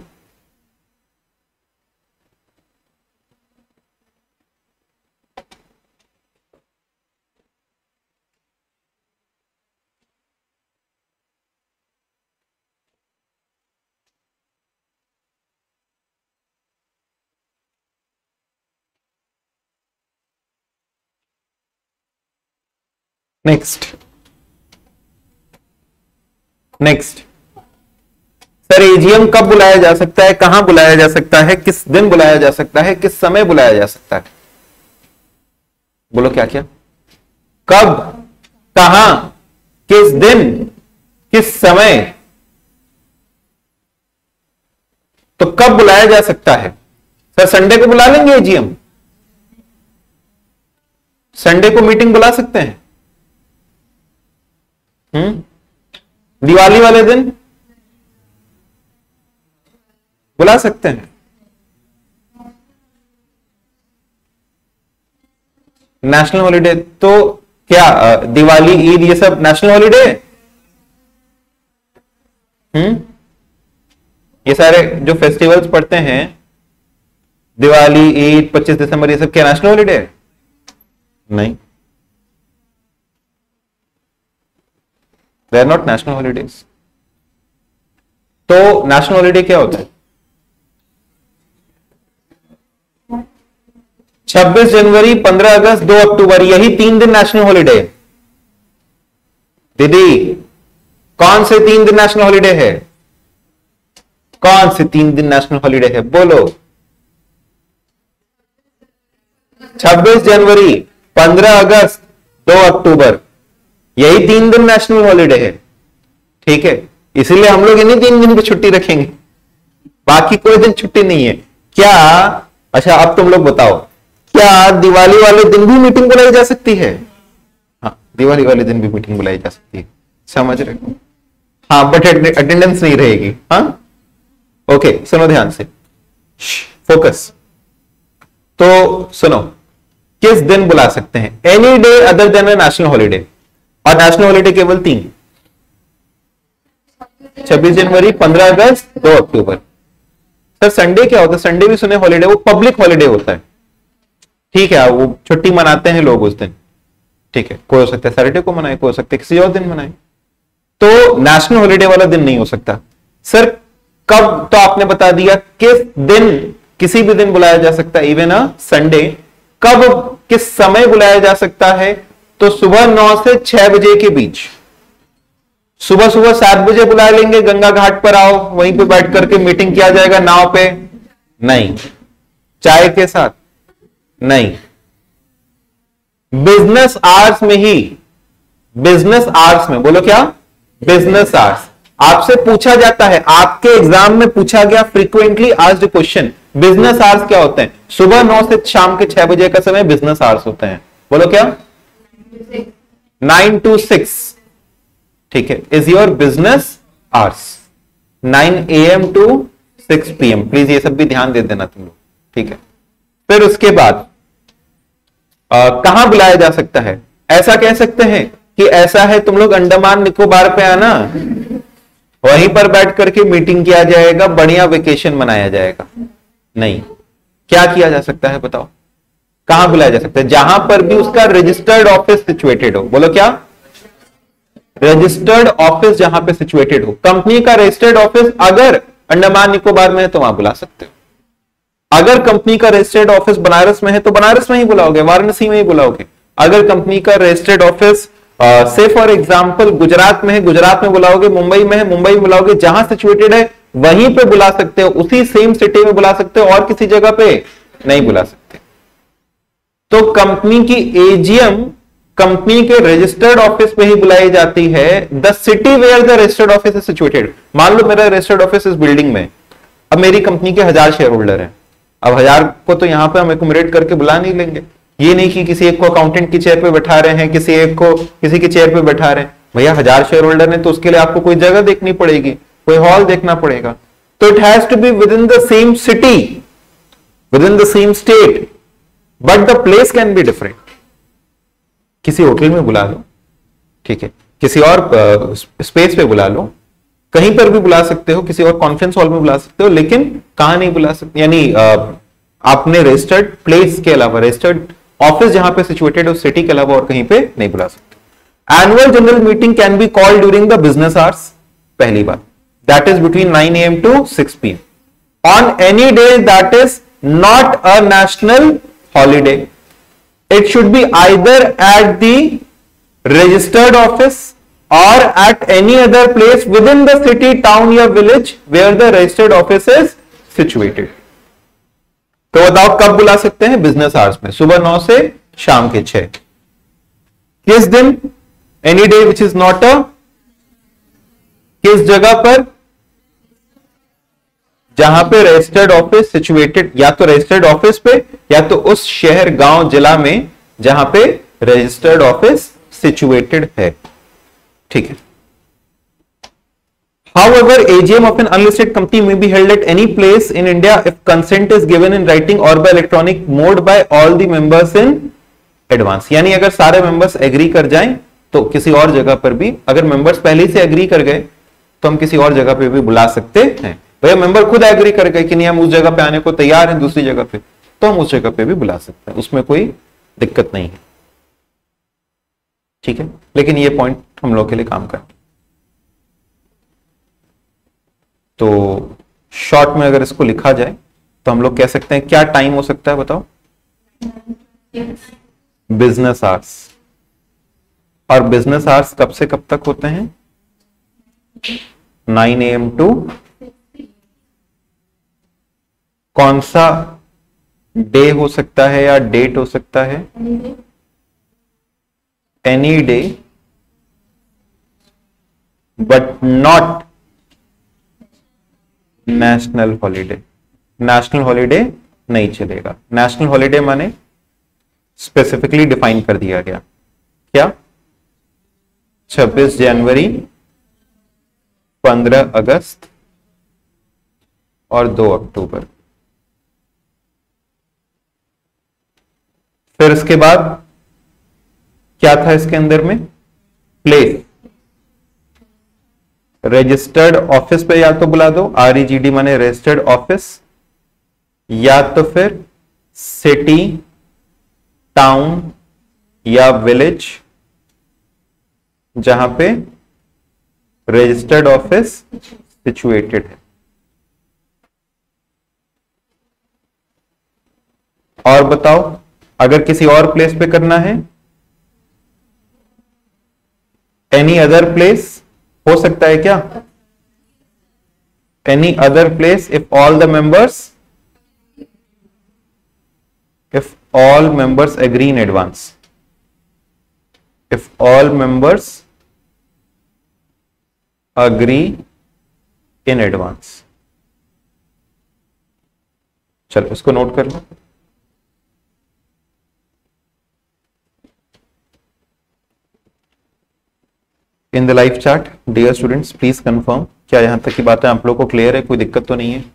Next next sir, AGM कब बुलाया जा सकता है, कहां बुलाया जा सकता है, किस दिन बुलाया जा सकता है, किस समय बुलाया जा सकता है? बोलो क्या क्या? कब, कहां, किस दिन, किस समय। तो कब बुलाया जा सकता है? सर संडे को बुला लेंगे एजीएम, संडे को मीटिंग बुला सकते हैं। हम्म दिवाली वाले दिन बुला सकते हैं। नेशनल हॉलिडे तो क्या, दिवाली, ईद, ये सब नेशनल हॉलिडे। हम्म ये सारे जो फेस्टिवल्स पड़ते हैं, दिवाली, ईद, पच्चीस दिसंबर, ये सब क्या नेशनल हॉलिडे? नहीं, they are not national holidays. तो नेशनल हॉलीडे क्या होता है? छब्बीस जनवरी, पंद्रह अगस्त, दो अक्टूबर, यही तीन दिन नेशनल हॉलिडे। दीदी कौन से तीन दिन नेशनल हॉलिडे है? कौन से तीन दिन नेशनल हॉलिडे है बोलो? छब्बीस जनवरी, पंद्रह अगस्त, दो अक्टूबर, यही तीन दिन नेशनल हॉलिडे है। ठीक है, इसीलिए हम लोग इन्हीं तीन दिन की छुट्टी रखेंगे, बाकी कोई दिन छुट्टी नहीं है क्या? अच्छा अब तुम लोग बताओ, क्या दिवाली वाले दिन भी मीटिंग बुलाई जा सकती है? हाँ, दिवाली वाले दिन भी मीटिंग बुलाई जा सकती है, समझ रहे हो? हाँ, बट अटेंडेंस नहीं रहेगी। हाँ ओके, सुनो ध्यान से, फोकस। तो सुनो, किस दिन बुला सकते हैं? Any day other than a national holiday, और नेशनल हॉलिडे केवल तीन, छब्बीस जनवरी, पंद्रह अगस्त, दो अक्टूबर। सर संडे क्या होता है? संडे भी सुने हॉलिडे, वो पब्लिक हॉलिडे होता है। ठीक है, वो छुट्टी मनाते हैं लोग उस दिन। ठीक है, कोई हो सकता है सैटरडे को मनाए, कोई हो सकता है किसी और दिन मनाए, तो नेशनल हॉलिडे वाला दिन नहीं हो सकता। सर कब? तो आपने बता दिया, किस दिन, किसी भी दिन बुलाया जा सकता है, इवन अ संडे। कब, किस समय बुलाया जा सकता है? तो सुबह नौ से छह बजे के बीच। सुबह सुबह सात बजे बुला लेंगे, गंगा घाट पर आओ, वहीं पे बैठ करके मीटिंग किया जाएगा नाव पे? नहीं। चाय के साथ? नहीं। बिजनेस आवर्स में ही, बिजनेस आवर्स में, बोलो क्या? Business hours. आपसे पूछा जाता है, आपके एग्जाम में पूछा गया frequently asked question, business hours क्या होते हैं? सुबह नौ से शाम के छह बजे का समय बिजनेस आवर्स होते हैं। बोलो क्या? Nine to six. ठीक है, is your business hours, nine A M to six P M. Please ये सब भी ध्यान दे देना तुम लोग। ठीक है, फिर उसके बाद कहां बुलाया जा सकता है? ऐसा कह सकते हैं कि ऐसा है, तुम लोग अंडमान निकोबार पे आना, वहीं पर बैठ करके मीटिंग किया जाएगा, बढ़िया वेकेशन मनाया जाएगा। नहीं। क्या किया जा सकता है बताओ? कहां बुलाया जा सकता है? जहां पर भी उसका रजिस्टर्ड ऑफिस सिचुएटेड हो। बोलो क्या? रजिस्टर्ड ऑफिस जहां पे सिचुएटेड हो। कंपनी का रजिस्टर्ड ऑफिस अगर अंडमान निकोबार में है तो वहां बुला सकते हो। अगर कंपनी का रजिस्टर्ड ऑफिस बनारस में है तो बनारस में ही बुलाओगे, वाराणसी में ही बुलाओगे। अगर कंपनी का रजिस्टर्ड ऑफिस से फॉर एग्जांपल गुजरात में है, गुजरात में बुलाओगे, मुंबई में है, मुंबई में बुलाओगे, जहां सिचुएटेड है वहीं पे बुला सकते हो, उसी सेम सिटी में बुला सकते हो, और किसी जगह पे नहीं बुला सकते। तो कंपनी की एजीएम कंपनी के रजिस्टर्ड ऑफिस पे ही बुलाई जाती है, the city where the registered office is situated. मान लो मेरा रजिस्टर्ड ऑफिस इस बिल्डिंग में, अब मेरी कंपनी के हजार शेयर होल्डर हैं, अब हजार को तो यहां पे हम एकोमोडेट करके बुला नहीं लेंगे। ये नहीं कि किसी एक को अकाउंटेंट की चेयर पे बैठा रहे हैं, किसी एक को किसी की चेयर पे बैठा रहे हैं। भैया हजार शेयर होल्डर है तो उसके लिए आपको कोई जगह देखनी पड़ेगी, कोई हॉल देखना पड़ेगा। तो it has to be within the same city, within the same state, but the place can be different. किसी होटल में बुला लो, ठीक है, किसी और स्पेस पे बुला लो, कहीं पर भी बुला सकते हो, किसी और कॉन्फ्रेंस हॉल में बुला सकते हो, लेकिन कहां नहीं बुला सकते? यानी आपने रजिस्टर्ड प्लेस के अलावा, रजिस्टर्ड ऑफिस जहां पे सिचुएटेड हो सिटी के अलावा और कहीं पे नहीं बुला सकते। Annual general meeting can be called during the business hours, पहली बात, that is between nine A M to six P M on any day that is not a national holiday. It should be either at the registered office or at any other place within the city, town या village where the registered office is situated. तो बताओ कब बुला सकते हैं? Business hours में, सुबह नौ से शाम के छह। किस दिन? Any day which is not a, किस जगह पर? जहां पे रजिस्टर्ड ऑफिस सिचुएटेड, या तो रजिस्टर्ड ऑफिस पे या तो उस शहर, गांव, जिला में जहां पे रजिस्टर्ड ऑफिस सिचुएटेड है। ठीक है। However, A G M of an unlisted company may be held at any place in India if consent is given in writing or by electronic mode by all the members in advance. यानी अगर सारे members agree कर जाएं तो किसी और जगह पर भी, अगर मेंबर्स पहले से एग्री कर गए तो हम किसी और जगह पे भी बुला सकते हैं। भैया मेंबर खुद एग्री कर गए कि नहीं हम उस जगह पे आने को तैयार हैं दूसरी जगह पे, तो हम उस जगह पे भी बुला सकते हैं, उसमें कोई दिक्कत नहीं है। ठीक है, लेकिन ये पॉइंट हम लोग के लिए काम करते। तो शॉर्ट में अगर इसको लिखा जाए तो हम लोग कह सकते हैं क्या टाइम हो सकता है बताओ? Business hours. और बिजनेस आवर्स कब से कब तक होते हैं? नाइन ए एम टू, कौन सा डे हो सकता है या डेट हो सकता है? Any day but not national holiday. National holiday नहीं चलेगा। नेशनल हॉलीडे माने स्पेसिफिकली डिफाइन कर दिया गया। क्या? छब्बीस जनवरी, पंद्रह अगस्त और दो अक्टूबर। फिर इसके बाद क्या था इसके अंदर में? प्लेस। रजिस्टर्ड ऑफिस पे या तो बुला दो, आर ई जी डी माने रजिस्टर्ड ऑफिस, या तो फिर सिटी, टाउन या विलेज जहां पे रजिस्टर्ड ऑफिस सिचुएटेड है। और बताओ, अगर किसी और प्लेस पे करना है, एनी अदर प्लेस हो सकता है क्या? Any other place if all the members if all members agree in advance. If all members agree in advance. चलो इसको नोट कर लो। In the live chat, dear students please confirm, क्या यहां तक की बातें आप लोगों को क्लियर है? कोई दिक्कत तो नहीं है?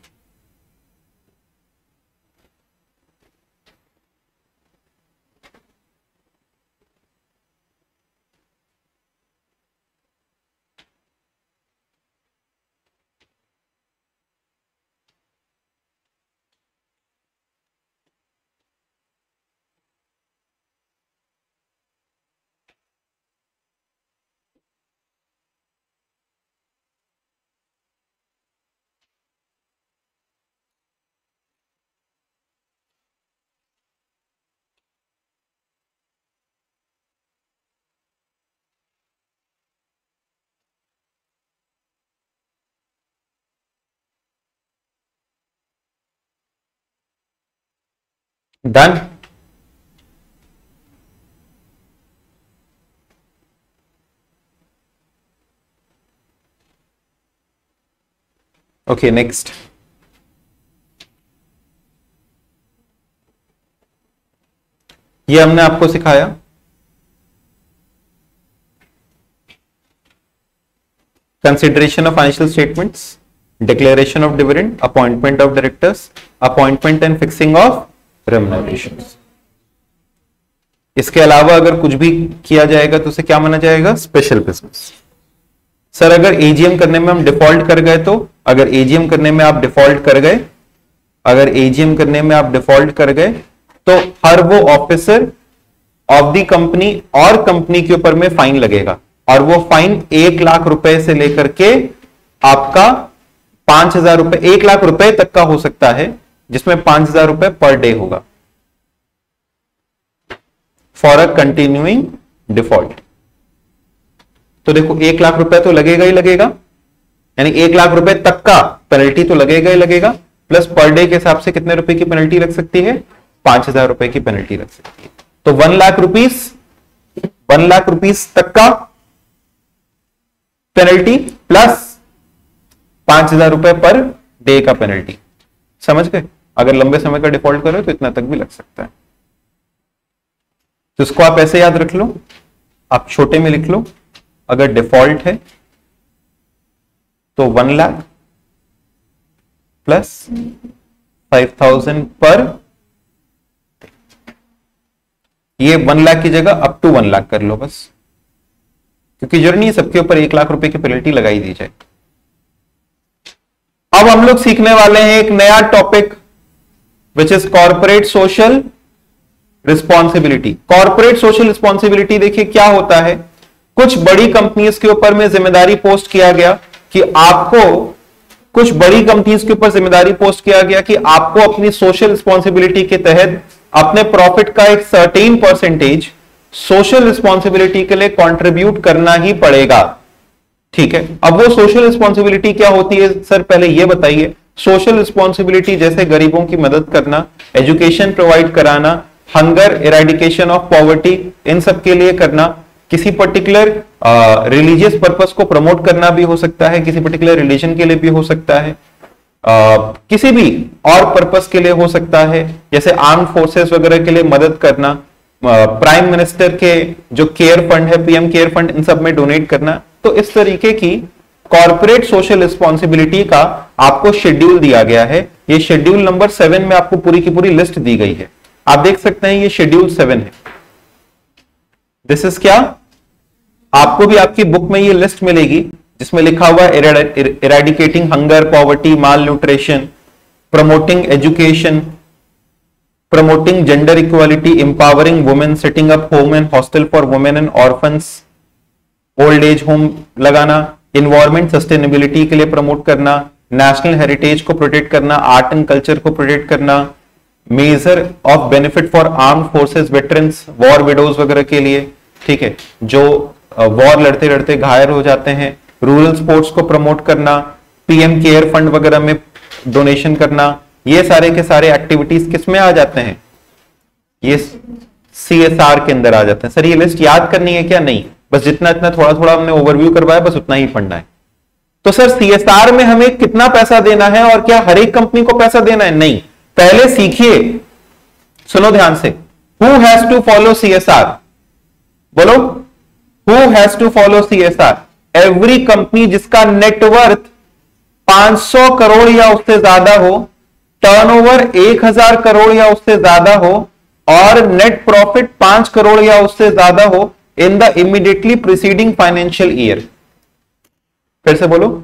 डन। ओके नेक्स्ट, ये हमने आपको सिखाया consideration of financial statements, declaration of dividend, appointment of directors, appointment and fixing of remunerations. इसके अलावा अगर कुछ भी किया जाएगा तो उसे क्या माना जाएगा? Special business. सर अगर एजीएम करने में हम डिफॉल्ट कर गए तो? अगर एजीएम करने में आप डिफॉल्ट कर गए अगर एजीएम करने में आप डिफॉल्ट कर गए तो हर वो ऑफिसर ऑफ द कंपनी और कंपनी के ऊपर में फाइन लगेगा, और वो फाइन एक लाख रुपए से लेकर के आपका पांच हजार रुपए एक लाख रुपए तक का हो सकता है, जिसमें पांच हजार रुपए पर डे होगा फॉर अ कंटिन्यूइंग डिफॉल्ट। तो देखो एक लाख रुपए तो लगेगा ही लगेगा, यानी एक लाख रुपए तक का पेनल्टी तो लगेगा ही लगेगा, प्लस पर डे के हिसाब से कितने रुपए की पेनल्टी लग सकती है? पांच हजार रुपए की पेनल्टी लग सकती है। तो one lakh rupees one lakh rupees तक का पेनल्टी प्लस पांच हजार रुपए पर डे का पेनल्टी। समझ गए? अगर लंबे समय का डिफॉल्ट करो तो इतना तक भी लग सकता है। तो इसको आप ऐसे याद रख लो, आप छोटे में लिख लो, अगर डिफॉल्ट है तो one lakh plus five thousand पर, ये वन लाख की जगह अप टू वन लाख कर लो बस, क्योंकि जरूरी नहीं है सबके ऊपर एक लाख रुपए की पेनल्टी लगाई दी जाए। अब हम लोग सीखने वाले हैं एक नया topic which is corporate social responsibility. Corporate social responsibility देखिए क्या होता है। कुछ बड़ी कंपनीज के ऊपर में जिम्मेदारी पोस्ट किया गया कि आपको कुछ बड़ी कंपनीज के ऊपर जिम्मेदारी पोस्ट किया गया कि आपको अपनी सोशल रिस्पॉन्सिबिलिटी के तहत अपने प्रॉफिट का एक सर्टेन परसेंटेज सोशल रिस्पॉन्सिबिलिटी के लिए कंट्रीब्यूट करना ही पड़ेगा। ठीक है, अब वो सोशल रिस्पॉन्सिबिलिटी क्या होती है सर, पहले ये बताइए। सोशल रिस्पॉन्सिबिलिटी जैसे गरीबों की मदद करना, एजुकेशन प्रोवाइड कराना, हंगर, इरेडिकेशन ऑफ पॉवर्टी, इन सब के लिए करना, किसी पर्टिकुलर रिलीजियस पर्पस को प्रमोट करना भी हो सकता है, किसी पर्टिकुलर रिलीजन के लिए भी हो सकता है, uh, किसी भी और पर्पस के लिए हो सकता है, जैसे आर्म फोर्सेस वगैरह के लिए मदद करना, प्राइम uh, मिनिस्टर के जो केयर फंड है, पीएम केयर फंड, इन सब में डोनेट करना। तो इस तरीके की कॉर्पोरेट सोशल रिस्पॉन्सिबिलिटी का आपको शेड्यूल दिया गया है। ये शेड्यूल नंबर सेवन में आपको पूरी की पूरी लिस्ट दी गई है, आप देख सकते हैं, ये शेड्यूल सेवन है। दिस इज क्या, आपको भी आपकी बुक में ये लिस्ट मिलेगी जिसमें लिखा हुआ eradicating hunger, poverty, malnutrition, promoting education, promoting gender equality, empowering women, setting up home and hostel for women and orphans, old age home लगाना, इन्वायरमेंट सस्टेनेबिलिटी के लिए प्रमोट करना, नेशनल हेरिटेज को प्रोटेक्ट करना, आर्ट एंड कल्चर को protect करना, measure of benefit for armed forces veterans, war widows वगैरह के लिए, ठीक है, जो वॉर लड़ते लड़ते घायल हो जाते हैं, रूरल स्पोर्ट्स को प्रमोट करना, पीएम केयर फंड वगैरह में डोनेशन करना, ये सारे के सारे एक्टिविटीज किसमें आ जाते हैं, ये सीएसआर के अंदर आ जाते हैं। सर ये लिस्ट याद करनी है क्या? नहीं, बस जितना इतना थोड़ा थोड़ा हमने ओवरव्यू करवाया, बस उतना ही पढ़ना है। तो सर सीएसआर में हमें कितना पैसा देना है और क्या हर एक कंपनी को पैसा देना है? नहीं, पहले सीखिए, सुनो ध्यान से, who has to follow CSR, बोलो, who has to follow CSR? Every company जिसका नेटवर्थ पांच सौ करोड़ या उससे ज्यादा हो, टर्नओवर एक हज़ार करोड़ या उससे ज्यादा हो और नेट प्रॉफिट पांच करोड़ या उससे ज्यादा हो in the immediately preceding financial year. फिर से बोलो,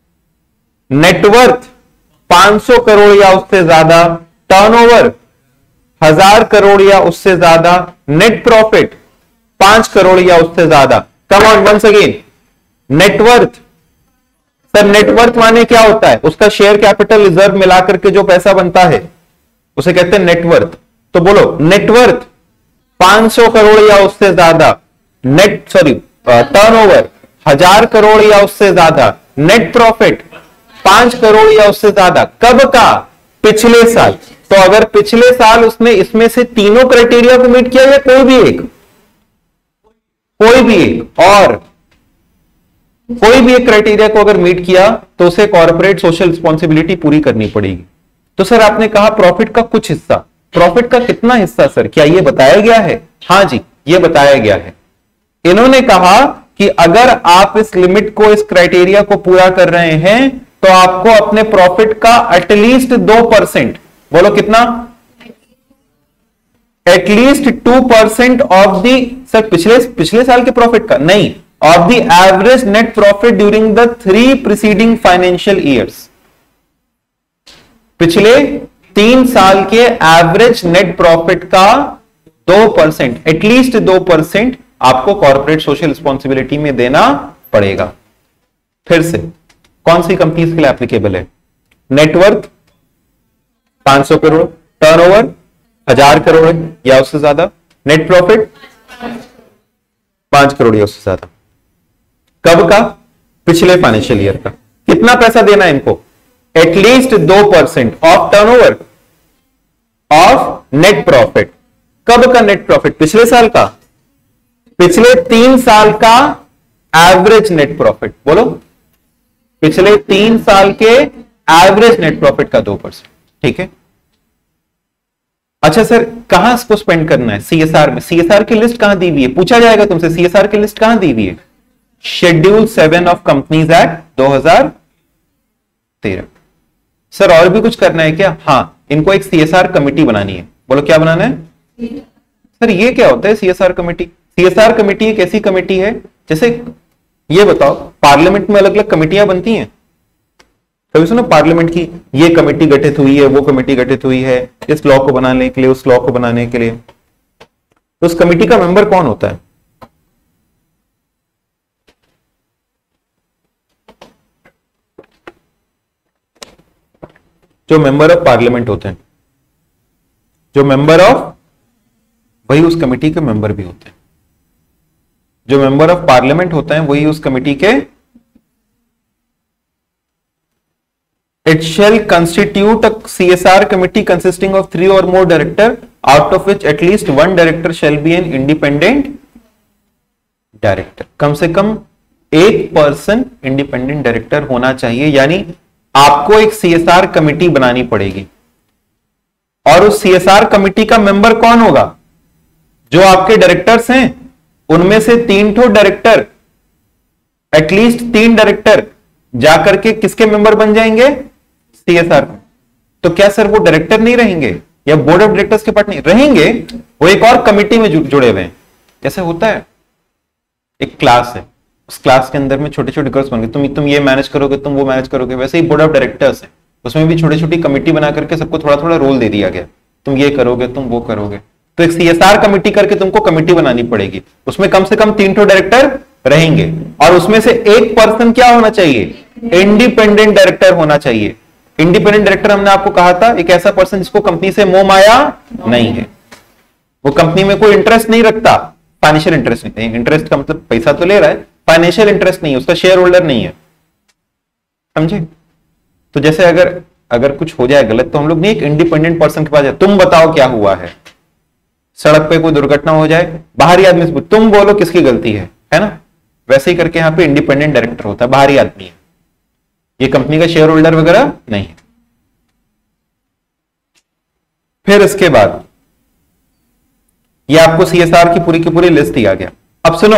नेटवर्थ पांच सौ करोड़ या उससे ज्यादा, टर्नओवर हजार करोड़ या उससे ज्यादा, नेट प्रॉफिट पांच करोड़ या उससे ज्यादा। Come on once again, net worth. Sir net worth माने क्या होता है? उसका शेयर कैपिटल रिजर्व मिलाकर के जो पैसा बनता है उसे कहते हैं नेटवर्थ। तो बोलो, नेटवर्थ पांच सौ करोड़ या उससे ज्यादा, नेट सॉरी टर्नओवर हजार करोड़ या उससे ज्यादा, नेट प्रॉफिट पांच करोड़ या उससे ज्यादा। कब का? पिछले साल। तो अगर पिछले साल उसने इसमें से तीनों क्राइटेरिया को मीट किया या कोई भी एक, कोई भी एक, और कोई भी एक क्राइटेरिया को अगर मीट किया तो उसे कॉर्पोरेट सोशल रिस्पॉन्सिबिलिटी पूरी करनी पड़ेगी। तो सर आपने कहा प्रॉफिट का कुछ हिस्सा, प्रॉफिट का कितना हिस्सा सर, क्या यह बताया गया है? हां जी, यह बताया गया है। इन्होंने कहा कि अगर आप इस लिमिट को, इस क्राइटेरिया को पूरा कर रहे हैं तो आपको अपने प्रॉफिट का एटलीस्ट दो परसेंट, बोलो कितना? At least two percent of the, sir पिछले पिछले साल के प्रॉफिट का नहीं, of the average net profit during the three preceding financial years. पिछले तीन साल के एवरेज नेट प्रॉफिट का दो परसेंट, एटलीस्ट दो परसेंट आपको कॉर्पोरेट सोशल रिस्पॉन्सिबिलिटी में देना पड़ेगा। फिर से कौन सी कंपनीज के लिए एप्लीकेबल है? नेटवर्थ पांच सौ करोड़, टर्नओवर हजार करोड़ या उससे ज्यादा, नेट प्रॉफिट पांच करोड़ या उससे ज्यादा। कब का? पिछले फाइनेंशियल ईयर का। कितना पैसा देना है इनको? एटलीस्ट दो percent of turnover, of net profit. कब का नेट प्रॉफिट? पिछले साल का, पिछले तीन साल का एवरेज नेट प्रॉफिट। बोलो, पिछले तीन साल के एवरेज नेट प्रॉफिट का दो परसेंट। ठीक है। अच्छा सर कहां इसको स्पेंड करना है? सीएसआर में। सीएसआर की लिस्ट कहां दी हुई है? पूछा जाएगा तुमसे, सीएसआर की लिस्ट कहां दी हुई है? Schedule seven of companies act दो हजार तेरह। सर और भी कुछ करना है क्या? हां, इनको एक सीएसआर कमेटी बनानी है। बोलो क्या बनाना है? सर ये क्या होता है सीएसआर कमेटी? सीएसआर कमेटी एक ऐसी कमेटी है, जैसे ये बताओ पार्लियामेंट में अलग अलग कमेटियां बनती हैं, कभी सुनो पार्लियामेंट की ये कमेटी गठित हुई है, वो कमेटी गठित हुई है इस लॉ को बनाने के लिए, उस लॉ को बनाने के लिए। तो उस कमेटी का मेंबर कौन होता है? जो मेंबर ऑफ पार्लियामेंट होते हैं, जो मेंबर ऑफ वही उस कमिटी के मेंबर भी होते हैं। जो मेंबर ऑफ पार्लियामेंट होते हैं वही उस कमिटी के It shall constitute a C S R committee consisting of three or more director, out of which at least one director shall be an independent director. कम से कम एक पर्सन इंडिपेंडेंट डायरेक्टर होना चाहिए, यानी आपको एक C S R कमिटी बनानी पड़ेगी। और उस C S R कमिटी का मेंबर कौन होगा? जो आपके डायरेक्टर्स हैं उनमें से तीन ठो डायरेक्टर, एटलीस्ट तीन डायरेक्टर जाकर के किसके मेंबर बन जाएंगे? सीएसआर। तो क्या सर वो डायरेक्टर नहीं रहेंगे या बोर्ड ऑफ डायरेक्टर्स के पार्ट नहीं रहेंगे? वो एक और कमिटी में जुड़े हुए हैं। कैसे होता है? एक क्लास है, उस क्लास के अंदर में छोटे छोटे ग्रुप्स बन गए, तुम तुम ये मैनेज करोगे, तुम वो मैनेज करोगे। वैसे ही बोर्ड ऑफ डायरेक्टर्स है, उसमें भी छोटी छोटी कमिटी बना करके सबको थोड़ा थोड़ा रोल दे दिया गया, तुम ये करोगे, तुम वो करोगे। तो एक सीएसआर कमिटी करके तुमको कमिटी बनानी पड़ेगी, उसमें कम से कम तीन ठो डायरेक्टर रहेंगे और उसमें से एक पर्सन क्या होना चाहिए? इंडिपेंडेंट डायरेक्टर होना चाहिए। इंडिपेंडेंट डायरेक्टर हमने आपको कहा था एक ऐसा पर्सन जिसको कंपनी से मोह माया नहीं है, वो कंपनी में कोई इंटरेस्ट नहीं रखता, फाइनेंशियल इंटरेस्ट नहीं। इंटरेस्ट का मतलब पैसा तो ले रहा है, फाइनेंशियल इंटरेस्ट नहीं है, उसका शेयर होल्डर नहीं है, समझे? तो जैसे अगर अगर कुछ हो जाए गलत तो हम लोग नहीं एक इंडिपेंडेंट पर्सन के पास जाए, तुम बताओ क्या हुआ है। सड़क पे कोई दुर्घटना हो जाए, बाहरी आदमी से तुम बोलो किसकी गलती है, है ना? वैसे ही करके यहां पे इंडिपेंडेंट डायरेक्टर होता है, बाहरी आदमी है, ये कंपनी का शेयर होल्डर वगैरह नहीं है। फिर इसके बाद ये आपको सीएसआर की पूरी की पूरी लिस्ट दिया गया। अब सुनो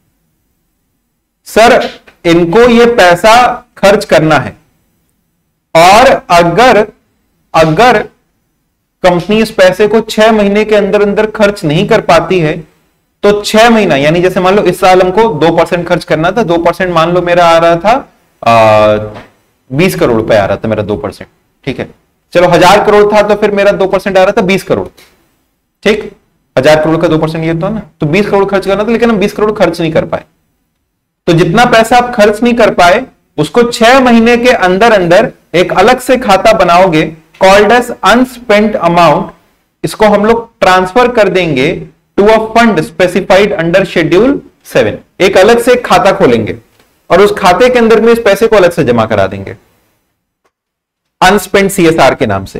सर, इनको ये पैसा खर्च करना है और अगर अगर कंपनी इस पैसे को छह महीने के अंदर अंदर खर्च नहीं कर पाती है तो छह महीना, यानी जैसे मान लो इस साल हमको दो परसेंट खर्च करना था, दो परसेंट मान लो मेरा आ रहा था बीस करोड़ रुपए आ रहा था मेरा दो परसेंट, ठीक है। चलो हजार करोड़ था तो फिर मेरा दो परसेंट आ रहा था बीस करोड़, ठीक। हजार करोड़ का दो परसेंट ये तो है ना, तो बीस करोड़ खर्च करना था, लेकिन हम बीस करोड़ खर्च नहीं कर पाए। तो जितना पैसा आप खर्च नहीं कर पाए उसको छह महीने के अंदर अंदर एक अलग से खाता बनाओगे कॉल्ड एज अनस्पेंट अमाउंट। इसको हम लोग ट्रांसफर कर देंगे to a fund specified under schedule seven. एक अलग से एक खाता खोलेंगे और उस खाते के अंदर में इस पैसे को अलग से जमा करा देंगे अनस्पेंट सीएसआर के नाम से।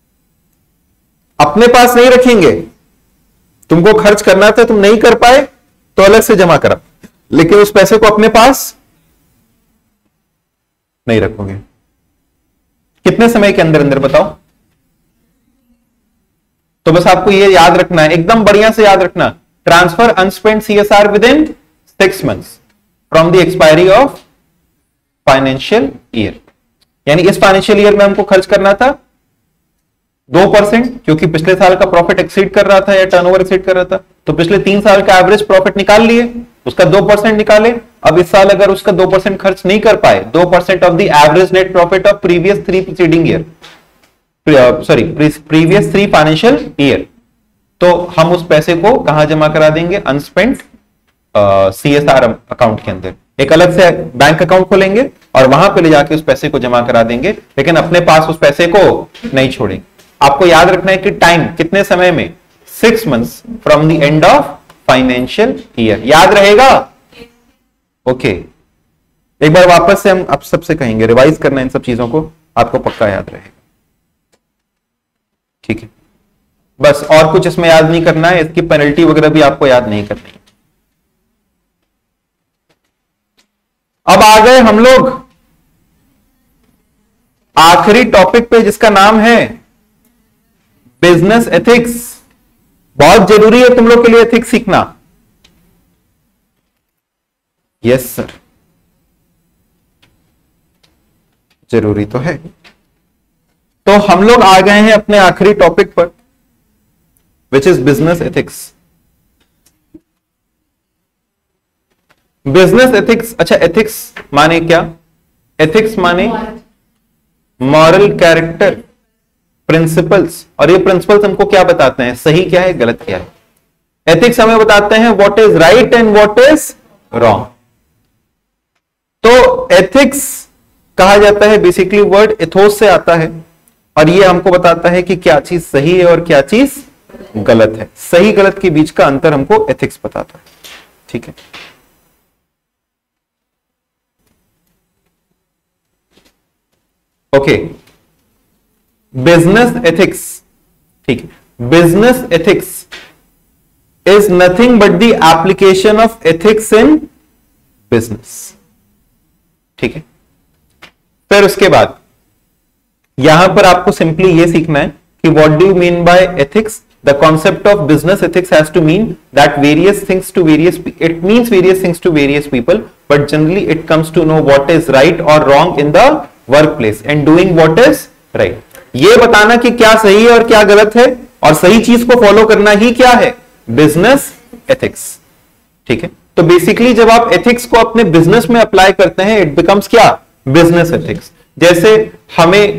अपने पास नहीं रखेंगे, तुमको खर्च करना था तुम नहीं कर पाए तो अलग से जमा करा, लेकिन उस पैसे को अपने पास नहीं रखोगे। कितने समय के अंदर अंदर बताओ? तो बस आपको ये याद रखना है, एकदम बढ़िया से याद रखना, transfer unspent CSR within six months from the expiry of financial year. यानी इस फाइनेंशियल ईयर में हमको खर्च करना था दो परसेंट, क्योंकि पिछले साल का प्रॉफिट एक्सीड कर रहा था या टर्नओवर एक्सीड कर रहा था, तो पिछले तीन साल का एवरेज प्रॉफिट निकाल लिए, उसका दो परसेंट निकाले। अब इस साल अगर उसका दो परसेंट खर्च नहीं कर पाए, दो percent of the average net profit of previous three preceding year, sorry previous three financial year, तो हम उस पैसे को कहां जमा करा देंगे? अनस्पेंट सीएसआर अकाउंट के अंदर। एक अलग से बैंक अकाउंट खोलेंगे और वहां पे ले जाके उस पैसे को जमा करा देंगे, लेकिन अपने पास उस पैसे को नहीं छोड़ेंगे। आपको याद रखना है कि टाइम कितने समय में? Six months from the end of financial year. याद रहेगा? Okay okay. एक बार वापस से हम आप सबसे कहेंगे, रिवाइज करना इन सब चीजों को, आपको पक्का याद रहेगा, ठीक है। बस और कुछ इसमें याद नहीं करना है, इसकी पेनल्टी वगैरह भी आपको याद नहीं करनी है। अब आ गए हम लोग आखिरी टॉपिक पे, जिसका नाम है बिजनेस एथिक्स। बहुत जरूरी है तुम लोग के लिए एथिक्स सीखना। यस सर, जरूरी तो है। तो हम लोग आ गए हैं अपने आखिरी टॉपिक पर, which is business ethics. Business ethics, अच्छा एथिक्स माने क्या? एथिक्स माने मॉरल कैरेक्टर, प्रिंसिपल्स। और ये प्रिंसिपल्स हमको क्या बताते हैं? सही क्या है, गलत क्या है। एथिक्स हमें बताते हैं what is right and what is wrong. तो एथिक्स कहा जाता है, बेसिकली वर्ड एथोस से आता है, और ये हमको बताता है कि क्या चीज सही है और क्या चीज गलत है। सही गलत के बीच का अंतर हमको एथिक्स बताता है। ठीक है, ओके, बिजनेस एथिक्स। ठीक है, business ethics is nothing but the application of ethics in business. ठीक है, फिर उसके बाद यहां पर आपको सिंपली ये सीखना है कि what do you mean by ethics. The concept of business ethics has to mean that various things to various, it means various things to various people, but generally it comes to know what is right और wrong in the workplace and doing what is right. ये बताना कि क्या सही है और क्या गलत है, और सही चीज को फॉलो करना ही क्या है, बिजनेस एथिक्स। ठीक है, तो बेसिकली जब आप एथिक्स को अपने बिजनेस में अप्लाई करते हैं, इट बिकम्स क्या, बिजनेस एथिक्स। जैसे हमें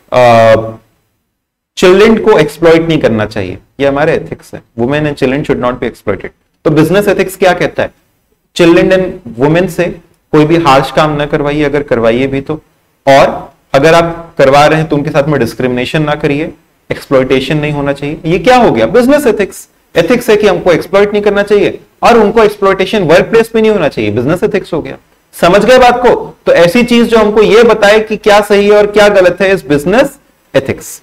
चिल्ड्रन को एक्सप्लॉइट नहीं करना चाहिए, ये हमारे एथिक्स है। Women and children should not be exploited. तो बिजनेस एथिक्स क्या कहता है, चिल्ड्रन एंड वुमेन से कोई भी हार्श काम ना करवाइए, अगर करवाइए भी तो, और अगर आप करवा रहे हैं तो उनके साथ में डिस्क्रिमिनेशन ना करिए, एक्सप्लॉइटेशन नहीं होना चाहिए। ये क्या हो गया, बिजनेस एथिक्स। एथिक्स है कि हमको एक्सप्लॉइट नहीं करना चाहिए और उनको एक्सप्लॉइटेशन वर्क प्लेस पे नहीं होना चाहिए, बिजनेस एथिक्स हो गया। समझ गए बात को? तो ऐसी चीज जो हमको ये बताए कि क्या सही है और क्या गलत है, इस बिजनेस एथिक्स।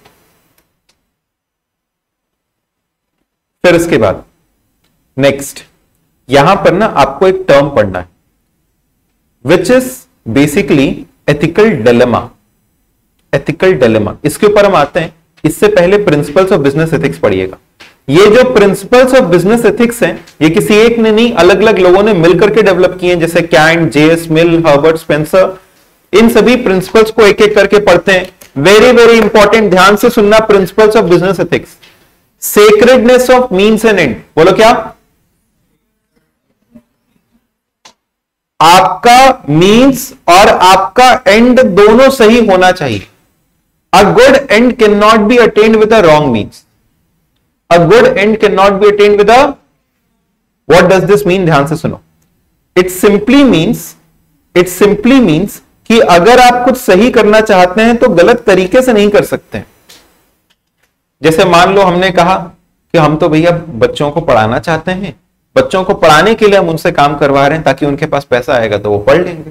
फिर इसके बाद नेक्स्ट यहां पर ना आपको एक टर्म पढ़ना है which is basically ethical dilemma. Ethical dilemma, इसके ऊपर हम आते हैं। इससे पहले प्रिंसिपल्स ऑफ बिजनेस एथिक्स पढ़िएगा। ये जो प्रिंसिपल्स ऑफ बिजनेस एथिक्स हैं, ये किसी एक ने नहीं, अलग अलग लोगों ने मिलकर के डेवलप किए हैं, जैसे Kant, J S Mill, Herbert Spencer. इन सभी प्रिंसिपल्स को एक एक करके पढ़ते हैं। वेरी वेरी इंपॉर्टेंट, ध्यान से सुनना, principles of business ethics. Sacredness of means and end, बोलो क्या? आपका मीन्स और आपका एंड दोनों सही होना चाहिए। A good end can not be attained with a wrong means. A good end cannot be attained with a, what does this mean? ध्यान से सुनो। It simply means, it simply means कि अगर आप कुछ सही करना चाहते हैं तो गलत तरीके से नहीं कर सकते। जैसे मान लो हमने कहा कि हम तो भैया बच्चों को पढ़ाना चाहते हैं, बच्चों को पढ़ाने के लिए हम उनसे काम करवा रहे हैं ताकि उनके पास पैसा आएगा तो वो पढ़ लेंगे।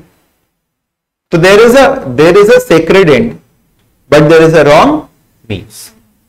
तो there is a there is a sacred end but there is a wrong means.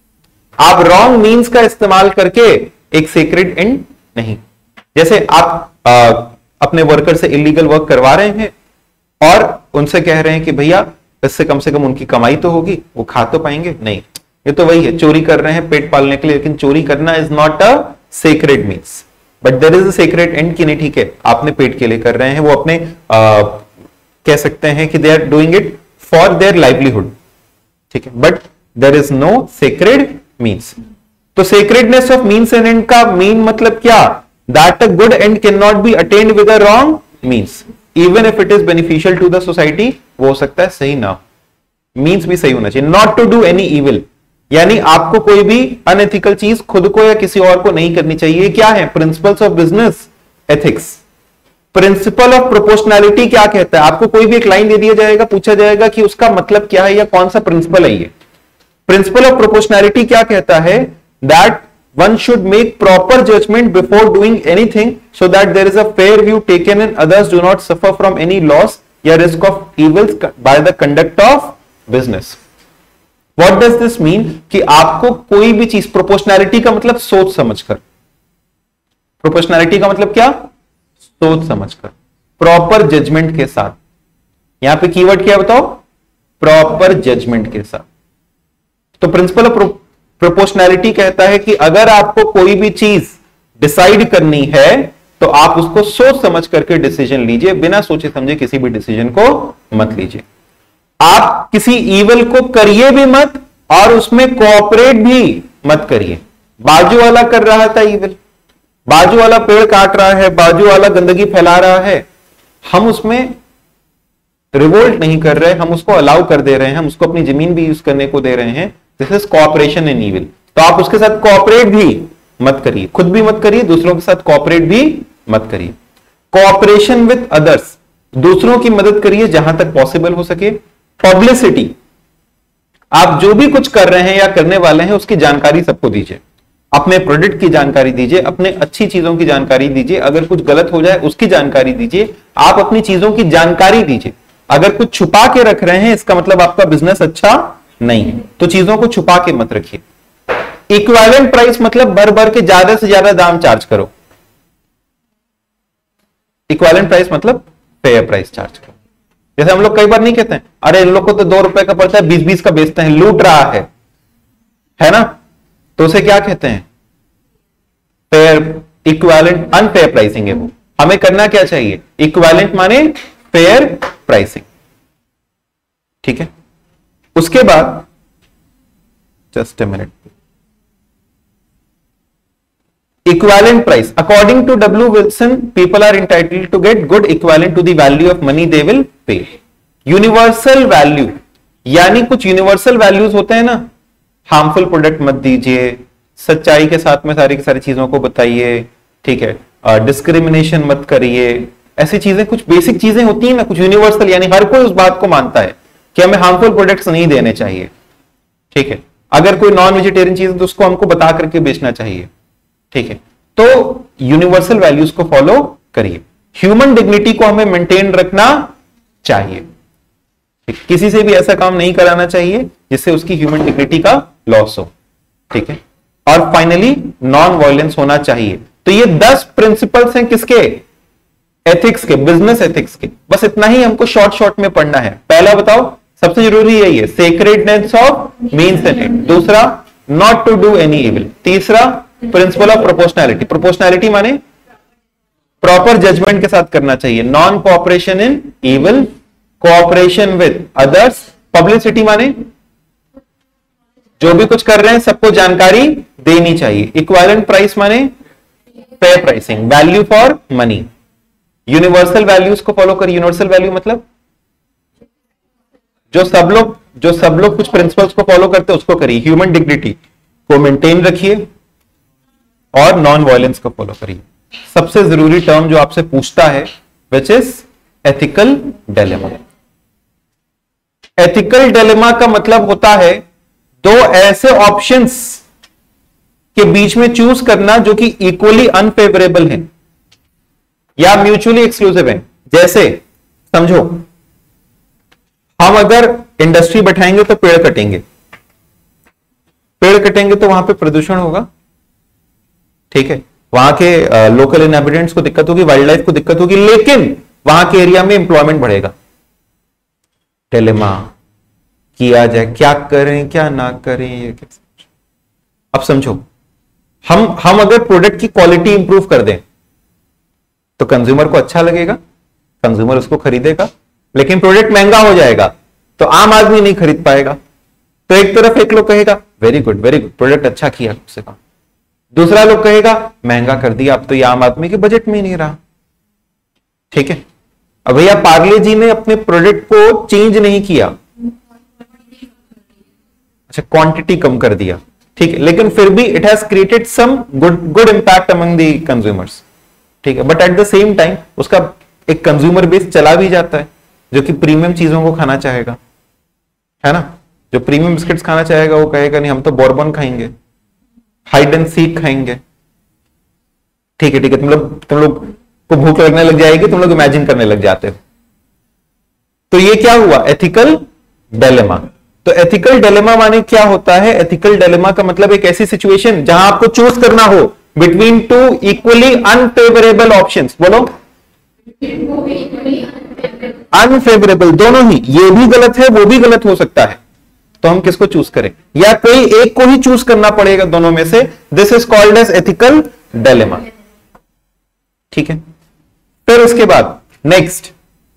आप रॉन्ग मीन्स का इस्तेमाल करके एक सेक्रेड एंड नहीं। जैसे आप आ, अपने वर्कर से इलीगल वर्क करवा रहे हैं और उनसे कह रहे हैं कि भैया इससे कम से कम उनकी कमाई तो होगी, वो खा तो पाएंगे। नहीं, ये तो वही है, चोरी कर रहे हैं पेट पालने के लिए, लेकिन चोरी करना is not a sacred means but there is a sacred end कि नहीं ठीक है आपने पेट के लिए कर रहे हैं, वो अपने आ, कह सकते हैं कि they are doing it for their livelihood. ठीक है, but there is no sacred means. तो sacredness of means and end का मीन मतलब क्या? That a good end can not be attained with a wrong means even if it is beneficial to the society. वो हो सकता है सही ना, मीन्स भी सही होना चाहिए। Not to do any evil, यानी आपको कोई भी अनएथिकल चीज खुद को या किसी और को नहीं करनी चाहिए। क्या है principles of business ethics? Principle of proportionality क्या कहता है? आपको कोई भी एक लाइन दे दिया जाएगा, पूछा जाएगा कि उसका मतलब क्या है या कौन सा प्रिंसिपल है ये। प्रिंसिपल ऑफ प्रोपोर्शनैलिटी क्या कहता है? That one should make proper judgement before doing anything so that there is a fair view taken and others do not suffer from any loss या risk of evils by the conduct of business. What does this mean? कि आपको कोई भी चीज, proportionality का मतलब सोच समझकर, प्रोपोर्शनैलिटी का मतलब क्या? सोच समझकर, प्रॉपर जजमेंट के साथ। यहां पे कीवर्ड क्या बताओ? प्रॉपर जजमेंट के साथ। तो प्रिंसिपल ऑफ प्रोपोर्शनैलिटी कहता है कि अगर आपको कोई भी चीज डिसाइड करनी है तो आप उसको सोच समझ करके डिसीजन लीजिए, बिना सोचे समझे किसी भी डिसीजन को मत लीजिए। आप किसी ईवल को करिए भी मत और उसमें कोऑपरेट भी मत करिए। बाजू वाला कर रहा था ईवल, बाजू वाला पेड़ काट रहा है, बाजू वाला गंदगी फैला रहा है, हम उसमें रिवोल्ट नहीं कर रहे, हम उसको अलाउ कर दे रहे हैं, हम उसको अपनी जमीन भी यूज करने को दे रहे हैं। This is cooperation in evil. तो आप उसके साथ कोऑपरेट भी मत करिए, खुद भी मत करिए, दूसरों के साथ कोऑपरेट भी मत करिए। कोऑपरेशन विद अदर्स, दूसरों की मदद करिए जहां तक पॉसिबल हो सके। पब्लिसिटी, आप जो भी कुछ कर रहे हैं या करने वाले हैं उसकी जानकारी सबको दीजिए। अपने प्रोडक्ट की जानकारी दीजिए, अपने अच्छी चीजों की जानकारी दीजिए, अगर कुछ गलत हो जाए उसकी जानकारी दीजिए, आप अपनी चीजों की जानकारी दीजिए। अगर कुछ छुपा के रख रहे हैं इसका मतलब आपका बिजनेस अच्छा नहीं है, तो चीजों को छुपा के मत रखिए। इक्विवेलेंट प्राइस मतलब भर भर के ज्यादा से ज्यादा दाम चार्ज करो। इक्विवेलेंट प्राइस मतलब फेयर प्राइस चार्ज करो। जैसे हम लोग कई बार नहीं कहते हैं, अरे इन लोग को तो दो रुपए का पड़ता है, बीस बीस का बेचते हैं, लूट रहा है, है ना? तो उसे क्या कहते हैं? फेयर, इक्विवेलेंट, अनफेयर प्राइसिंग है वो। हमें करना क्या चाहिए? इक्विवेलेंट माने फेयर प्राइसिंग, ठीक है। उसके बाद just a minute, equivalent price according to W Wilson, people are entitled to get good equivalent to the value of money they will pay. Universal value यानी कुछ यूनिवर्सल वैल्यूज होते हैं ना, हार्मफुल प्रोडक्ट मत दीजिए, सच्चाई के साथ में सारी की सारी चीजों को बताइए, ठीक है, डिस्क्रिमिनेशन मत करिए, ऐसी चीजें, कुछ बेसिक चीजें होती हैं ना, कुछ यूनिवर्सल, यानी हर कोई उस बात को मानता है कि हमें हार्मफुल प्रोडक्ट्स नहीं देने चाहिए, ठीक है। अगर कोई नॉन वेजिटेरियन चीज है तो उसको हमको बता करके बेचना चाहिए, ठीक है। तो यूनिवर्सल वैल्यूज को फॉलो करिए। ह्यूमन डिग्निटी को हमें मेंटेन रखना चाहिए, ठीक? किसी से भी ऐसा काम नहीं कराना चाहिए जिससे उसकी ह्यूमन डिग्निटी का लॉस हो, ठीक है। और फाइनली नॉन वायलेंस होना चाहिए। तो ये दस प्रिंसिपल्स हैं किसके? एथिक्स के, बिजनेस एथिक्स के। बस इतना ही हमको शॉर्ट शॉर्ट में पढ़ना है। पहला बताओ, सबसे जरूरी यही है, sacredness of means and end. दूसरा, not to do any evil. तीसरा, प्रिंसिपल ऑफ प्रोपोर्शनैलिटी। प्रोपोर्शनैलिटी माने प्रॉपर जजमेंट के साथ करना चाहिए। Non cooperation in evil, cooperation with others. Publicity माने जो भी कुछ कर रहे हैं सबको जानकारी देनी चाहिए। इक्विवेलेंट प्राइस माने fair pricing, value for money. Universal values को फॉलो करिए। यूनिवर्सल वैल्यू मतलब जो सब लोग जो सब लोग कुछ प्रिंसिपल्स को फॉलो करते हैं उसको करिए। ह्यूमन डिग्निटी को मेंटेन रखिए और नॉन वायलेंस को फॉलो करिए। सबसे जरूरी टर्म जो आपसे पूछता है which is ethical dilemma. Ethical dilemma का मतलब होता है दो ऐसे ऑप्शंस के बीच में चूज करना जो कि इक्वली अनफेवरेबल हैं या म्यूचुअली एक्सक्लूसिव हैं। जैसे समझो, हम अगर इंडस्ट्री बैठाएंगे तो पेड़ कटेंगे, पेड़ कटेंगे तो वहां पे प्रदूषण होगा, ठीक है, वहां के लोकल इनहैबिटेंट्स को दिक्कत होगी, वाइल्ड लाइफ को दिक्कत होगी, लेकिन वहां के एरिया में इंप्लॉयमेंट बढ़ेगा। डिलेमा, किया जाए, क्या करें क्या ना करें, ये कैसे? अब समझो, हम हम अगर प्रोडक्ट की क्वालिटी इंप्रूव कर दें तो कंज्यूमर को अच्छा लगेगा, कंज्यूमर उसको खरीदेगा, लेकिन प्रोडक्ट महंगा हो जाएगा तो आम आदमी नहीं खरीद पाएगा। तो एक तरफ एक लोग कहेगा very good very good, product अच्छा किया उससे कहा, दूसरा लोग कहेगा महंगा कर दिया, अब तो ये आम आदमी के बजट में ही नहीं रहा, ठीक है। अब भैया पार्ले जी ने अपने प्रोडक्ट को चेंज नहीं किया, अच्छा क्वांटिटी कम कर दिया, ठीक है, लेकिन फिर भी it has created some good good impact among the consumers, ठीक है। But at the same time उसका एक कंज्यूमर बेस चला भी जाता है जो कि प्रीमियम चीजों को खाना चाहेगा, है ना। जो प्रीमियम बिस्किट्स खाना चाहेगा वो कहेगा नहीं हम तो बॉर्बन खाएंगे, हाइड एंड सीक खाएंगे, ठीक है ठीक है। तुम लोग तुम लोग को भूख लगने लग जाएगी, तुम लोग इमेजिन करने लग जाते हो। तो ये क्या हुआ? Ethical dilemma. तो एथिकल डिलेमा माने क्या होता है? एथिकल डिलेमा का मतलब एक ऐसी सिचुएशन जहां आपको चूज करना हो between two equally unfavourable options. बोलो, अनफेवरेबल, दोनों ही, ये भी गलत है वो भी गलत हो सकता है, तो हम किसको चूज करें? या कोई एक को ही चूज करना पड़ेगा दोनों में से। This is called as ethical dilemma, ठीक है। फिर उसके बाद next,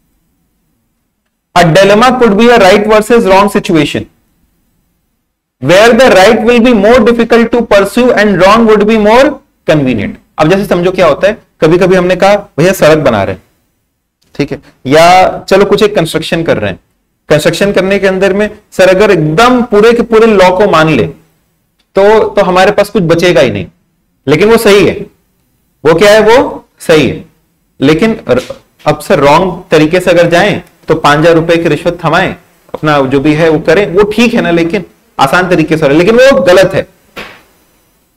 a dilemma could be a right versus wrong situation where the right will be more difficult to pursue and wrong would be more convenient. अब जैसे समझो क्या होता है, कभी कभी हमने कहा भैया सड़क बना रहे हैं, ठीक है, या चलो कुछ एक कंस्ट्रक्शन कर रहे हैं, कंस्ट्रक्शन करने के अंदर में सर अगर एकदम पूरे के पूरे लॉ को मान ले तो तो हमारे पास कुछ बचेगा ही नहीं, लेकिन वो सही है, वो क्या है, वो सही है, लेकिन अब सर रॉन्ग तरीके से अगर जाएं तो पांच हजार रुपए की रिश्वत थमाएं, अपना जो भी है वो करें, वो ठीक है ना, लेकिन आसान तरीके से, लेकिन वो गलत है,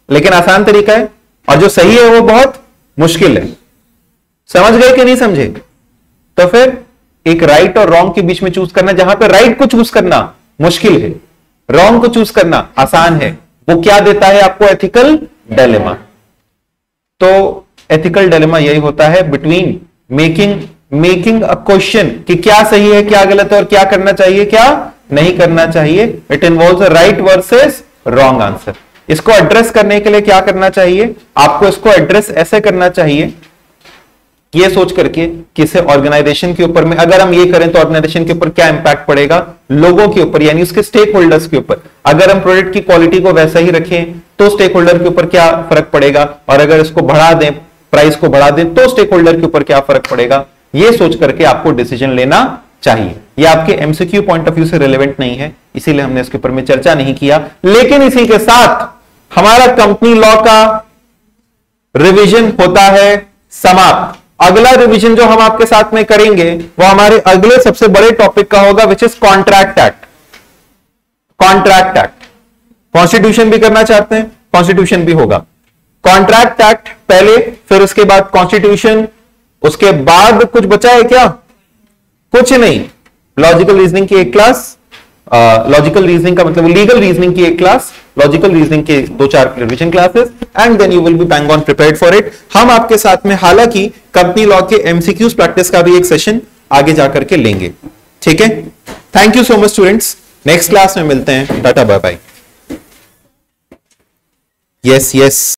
लेकिन आसान तरीका है, और जो सही है वो बहुत मुश्किल है। समझ गए कि नहीं समझे? तो फिर एक राइट और रॉन्ग के बीच में चूज करना, जहां पे राइट को चूज करना मुश्किल है, रॉन्ग को चूज करना आसान है, वो क्या देता है आपको? Ethical dilemma. तो एथिकल डिलेमा यही होता है between making making a question कि क्या सही है, क्या गलत है, और क्या करना चाहिए, क्या नहीं करना चाहिए। It involves a right versus wrong answer. इसको एड्रेस करने के लिए क्या करना चाहिए? आपको इसको एड्रेस ऐसे करना चाहिए, ये सोच करके किसी ऑर्गेनाइजेशन के ऊपर में अगर हम ये करें तो ऑर्गेनाइजेशन के ऊपर क्या इंपैक्ट पड़ेगा, लोगों के ऊपर यानी उसके स्टेक होल्डर्स के ऊपर। अगर हम प्रोडक्ट की क्वालिटी को वैसा ही रखें तो स्टेक होल्डर के ऊपर क्या फर्क पड़ेगा, और अगर इसको बढ़ा दें, प्राइस को बढ़ा दें, तो स्टेक होल्डर के ऊपर क्या फर्क पड़ेगा। ये सोच करके आपको डिसीजन लेना चाहिए। ये आपके एमसीक्यू पॉइंट ऑफ व्यू से रिलेवेंट नहीं है, इसीलिए हमने इसके ऊपर में चर्चा नहीं किया। लेकिन इसी के साथ हमारा कंपनी लॉ का रिवीजन होता है समाप्त। अगला रिवीजन जो हम आपके साथ में करेंगे वो हमारे अगले सबसे बड़े टॉपिक का होगा, which is contract act. Contract act, constitution भी करना चाहते हैं, कॉन्स्टिट्यूशन भी होगा। कॉन्ट्रैक्ट एक्ट पहले, फिर उसके बाद कॉन्स्टिट्यूशन, उसके बाद कुछ बचा है क्या? कुछ नहीं। लॉजिकल रीजनिंग की एक क्लास, लॉजिकल रीजनिंग का मतलब लीगल रीजनिंग की एक क्लास, लॉजिकल रीजनिंग के दो चार revision classes, and then you will be bang on prepared for it. हम आपके साथ में हालांकि कंपनी लॉ के एमसीक्यूज प्रैक्टिस का भी एक सेशन आगे जाकर के लेंगे। ठीक है, thank you so much students, next class में मिलते हैं। Tata bye bye. Yes yes.